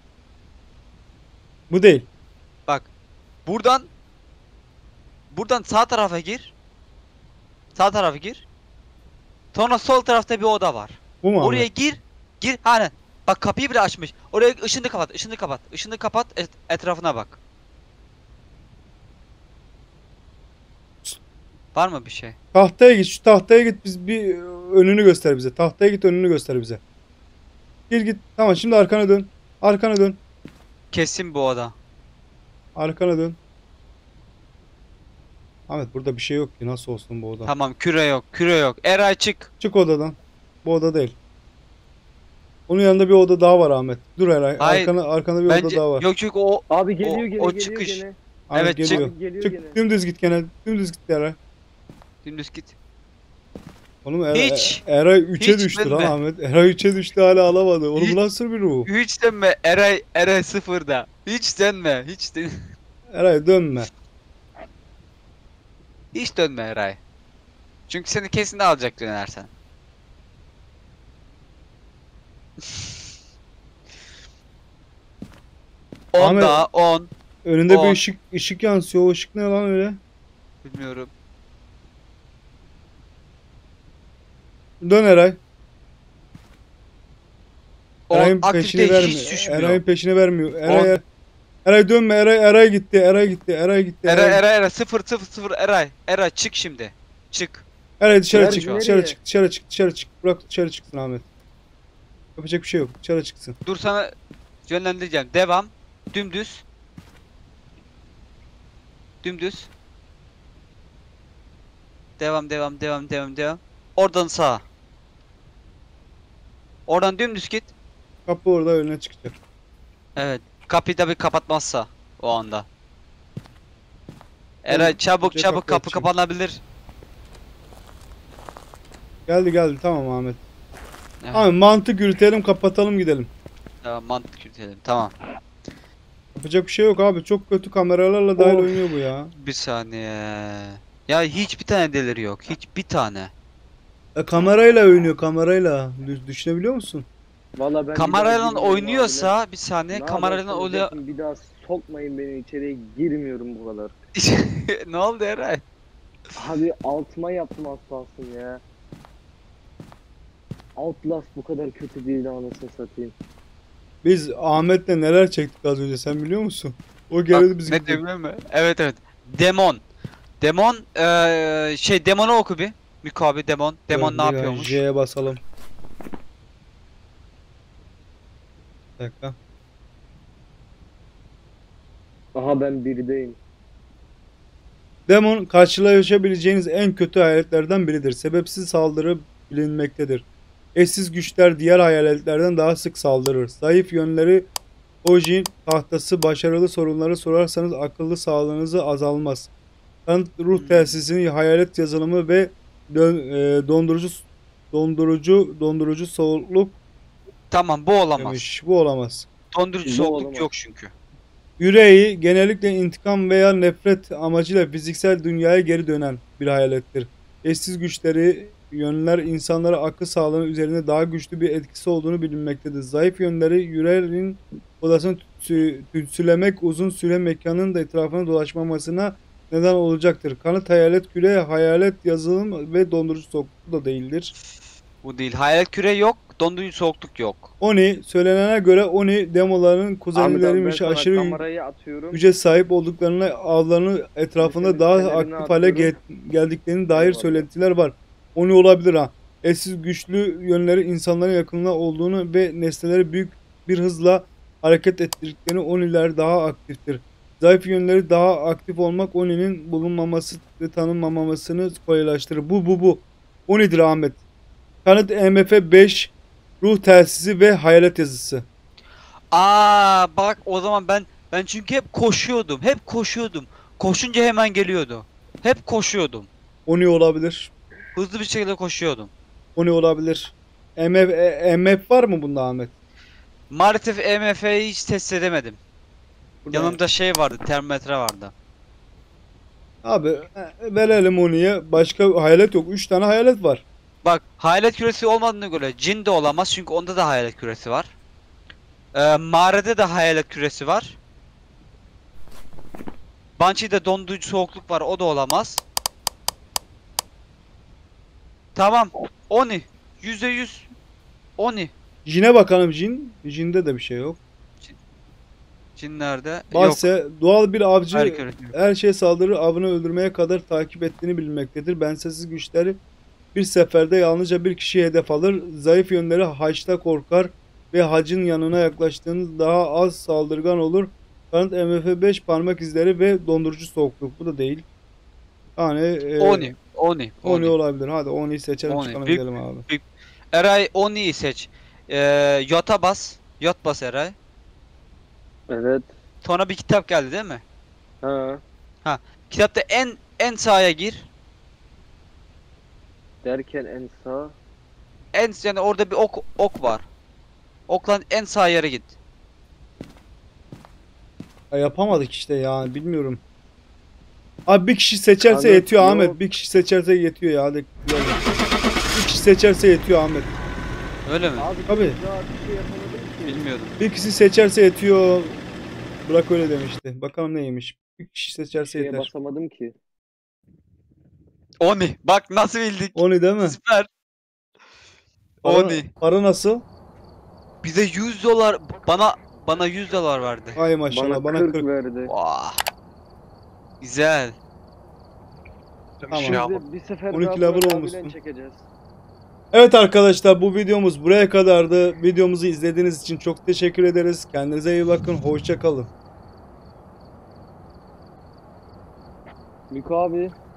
Bu değil. Buradan buradan sağ tarafa gir. Sağ tarafa gir. Sonra sol tarafta bir oda var. Bu mu Oraya Ahmet? gir. Gir. Hani bak kapıyı bile açmış. Oraya ışını kapat. Işını kapat. Işını kapat. et- etrafına bak. Var mı bir şey? Tahtaya git. Şu tahtaya git. Biz bir önünü göster bize. Tahtaya git önünü göster bize. Gir git. Tamam şimdi arkana dön. Arkana dön. Kesin bu oda. Arkana dön. Ahmet burada bir şey yok ki. Nasıl olsun bu oda? Tamam küre yok. Küre yok. Eray çık. Çık odadan. Bu oda değil. Onun yanında bir oda daha var Ahmet. Dur Eray. Hayır, Arkana, arkanda bir oda Bence daha var. yok çünkü o Abi geliyor O- gene o geliyor çıkış. gene. Ahmet evet, çık. geliyor. Abi geliyor Çık gene. dümdüz git gene. Dümdüz git Eray. dümdüz git. Oğlum Eray, Hiç. Eray üçe Hiç düştü lan dönme. Ahmet. Eray üçe düştü hala alamadı. Oğlum Hiç- bu nasıl bir ruh? Hiç dönme. Eray Eray sıfırda. Hiç dönme. Hiç dön Eray dönme. Hiç dönme Eray. Çünkü seni kesin alacak dönersen. on Ahmet- daha on. Önünde bir On. ışık ışık yansıyor. O ışık ne lan öyle? Bilmiyorum. Dön Eray. on Eray'ın aktif peşini değil. vermiyor. Hiç düşmüyor. Eray'ın peşini vermiyor. Eray, On. Eray dönme. Eray Eray gitti. Eray gitti. Eray gitti. Eray Eray Eray sıfır sıfır sıfır Eray. Eray çık şimdi. Çık. Eray dışarı Nerede, çık. nereye? Dışarı çık. Dışarı çık. Dışarı çık. Bırak dışarı çıksın Ahmet. Yapacak bir şey yok. Dışarı çıksın. Dur sana yönlendireceğim. Devam. Dümdüz. Dümdüz. Devam devam devam devam devam. Oradan sağa. Oradan dümdüz git. Kapı orada önüne çıkacak. Evet. Kapıyı da bir kapatmazsa o anda. Eray Oğlum, çabuk önce çabuk kapıyı kapı açacağım. kapanabilir. Geldi geldi. Tamam Ahmet. Evet. Ahmet mantık yürütelim kapatalım gidelim. Tamam mantık yürütelim. Tamam. Yapacak bir şey yok abi. Çok kötü kameralarla dahil Of. oynuyor bu ya. Bir saniye. Ya hiçbir tane deliri yok. Hiç bir tane. E, kamerayla oynuyor kamerayla. Düş- düşünebiliyor musun? Valla ben bir daha Kamerayla girmiyorum oynuyorsa bir saniye abiler. Ne kamerayla yaparsanız oluyor. yapın, bir daha sokmayın beni içeriye, girmiyorum bu kadar. Ne oldu Eray? Abi altıma yaptım az kalsın ya. Outlast bu kadar kötü değildi anasını satayım. Biz Ahmet'le neler çektik az önce sen biliyor musun? O geldi Bak, bizi. ne diyorum mi? Evet evet. Demon. Demon eee şey demonu oku bir. Miko abi demon. Demon ne Bir yapıyormuş? J'ye basalım. Bir dakika. Aha ben birdeyim. Demon karşılaşabileceğiniz en kötü hayaletlerden biridir. Sebepsiz saldırı bilinmektedir. Eşsiz güçler diğer hayaletlerden daha sık saldırır. Zayıf yönleri Ojin tahtası başarılı sorunları sorarsanız akıllı sağlığınızı azalmaz. Kanıt ruh Hmm. telsizinin hayalet yazılımı ve dön- e, dondurucu dondurucu dondurucu soğukluk Tamam bu olamaz. demiş. Bu olamaz. Dondurucu Bu soğukluk olamaz. yok çünkü. Yüreği genellikle intikam veya nefret amacıyla fiziksel dünyaya geri dönen bir hayalettir. Eşsiz güçleri, yönler insanlara akıl sağlığı üzerinde daha güçlü bir etkisi olduğunu bilinmektedir. Zayıf yönleri yüreğin odasını tütsü- tütsülemek uzun süre mekanın da etrafına dolaşmamasına neden olacaktır. Kanıt hayalet küre, hayalet yazılım ve dondurucu soğukluk da değildir. Bu değil. Hayalet küre yok. Dondurucu soğukluk yok. Oni, söylenene göre Oni demoların Ahmet abi ben kuzenleriymiş sana aşırı kamerayı atıyorum. güce sahip olduklarını, avlarını etrafında Mesela daha fenerini aktif hale atıyorum. ge- geldiklerini dair Eyvallah. söylentiler var. Oni olabilir ha. Eşsiz güçlü yönleri insanların yakınına olduğunu ve nesneleri büyük bir hızla hareket ettirdiklerini Oniler daha aktiftir. Zayıf yönleri daha aktif olmak Oni'nin bulunmaması ve tanınmamasını kolaylaştırır. Bu bu bu. Oni'dir Ahmet. Kanıt M F beş ruh telsizi ve hayalet yazısı. Aa bak o zaman ben ben çünkü hep koşuyordum. Hep koşuyordum. Koşunca hemen geliyordu. Hep koşuyordum. Oni olabilir. Hızlı bir şekilde koşuyordum. Oni olabilir. M F, e, M F var mı bunda Ahmet? Maalesef E M F'yi hiç test edemedim. Burada- Yanımda şey vardı, termometre vardı. Abi e, verelim Oni'ye. Başka hayalet yok. üç tane hayalet var. Bak hayalet küresi olmadığına göre cin de olamaz çünkü onda da hayalet küresi var. Ee, mağarada da hayalet küresi var. Banshee'de dondurucu soğukluk var, o da olamaz. Tamam. Oni. Yüzde yüz. Oni. Jin'e bakalım Jin. Jin'de de bir şey yok. Cin nerede? Yok. Bahse doğal bir avcı Hayalet küresi yok. her şeye saldırır, avını öldürmeye kadar takip ettiğini bilinmektedir. Benzersiz güçleri bir seferde yalnızca bir kişiyi hedef alır. Zayıf yönleri haçta korkar ve hacın yanına yaklaştığınız daha az saldırgan olur. Kanıt M F beş parmak izleri ve dondurucu soğukluk. Bu da değil. Yani e, Oni. Oni. Oni Oni. olabilir. Hadi Oni'yi seçelim Oni. çıkalım Büyük- gidelim abi. Eray Oni'yi seç. Ee, Yota bas. Yot bas Eray. Evet. Sonra bir kitap geldi değil mi? Ha. Kitapta en en sağa gir. Derken en sağ. En yani orada bir ok ok var. Okla en sağ yere git. Ya yapamadık işte ya, bilmiyorum. Abi bir kişi seçerse Kanıt yetiyor yok. Ahmet. Bir kişi seçerse yetiyor ya. Hadi. güzel. Bir kişi seçerse yetiyor Ahmet. Öyle mi? Abi Tabii. daha bir şey yapamadım ki. Bilmiyordum. Bir kişi seçerse yetiyor. Burak öyle demişti. Bakalım neymiş. Bir kişi seçerse Şeye yeter. basamadım ki. Oni. Bak nasıl bildik. Oni değil mi? Süper. Para, Oni. para nasıl? Bize yüz dolar bana bana yüz dolar verdi. Ay maşallah Bana, bana kırk, kırk. verdi. Vah. Güzel. Bir Tamam. şey Biz yapalım. de bir sefer on iki daha level Burak olmuşsun. abiyle çekeceğiz. Evet arkadaşlar, bu videomuz buraya kadardı. Videomuzu izlediğiniz için çok teşekkür ederiz. Kendinize iyi bakın. Hoşça kalın. Miko abi.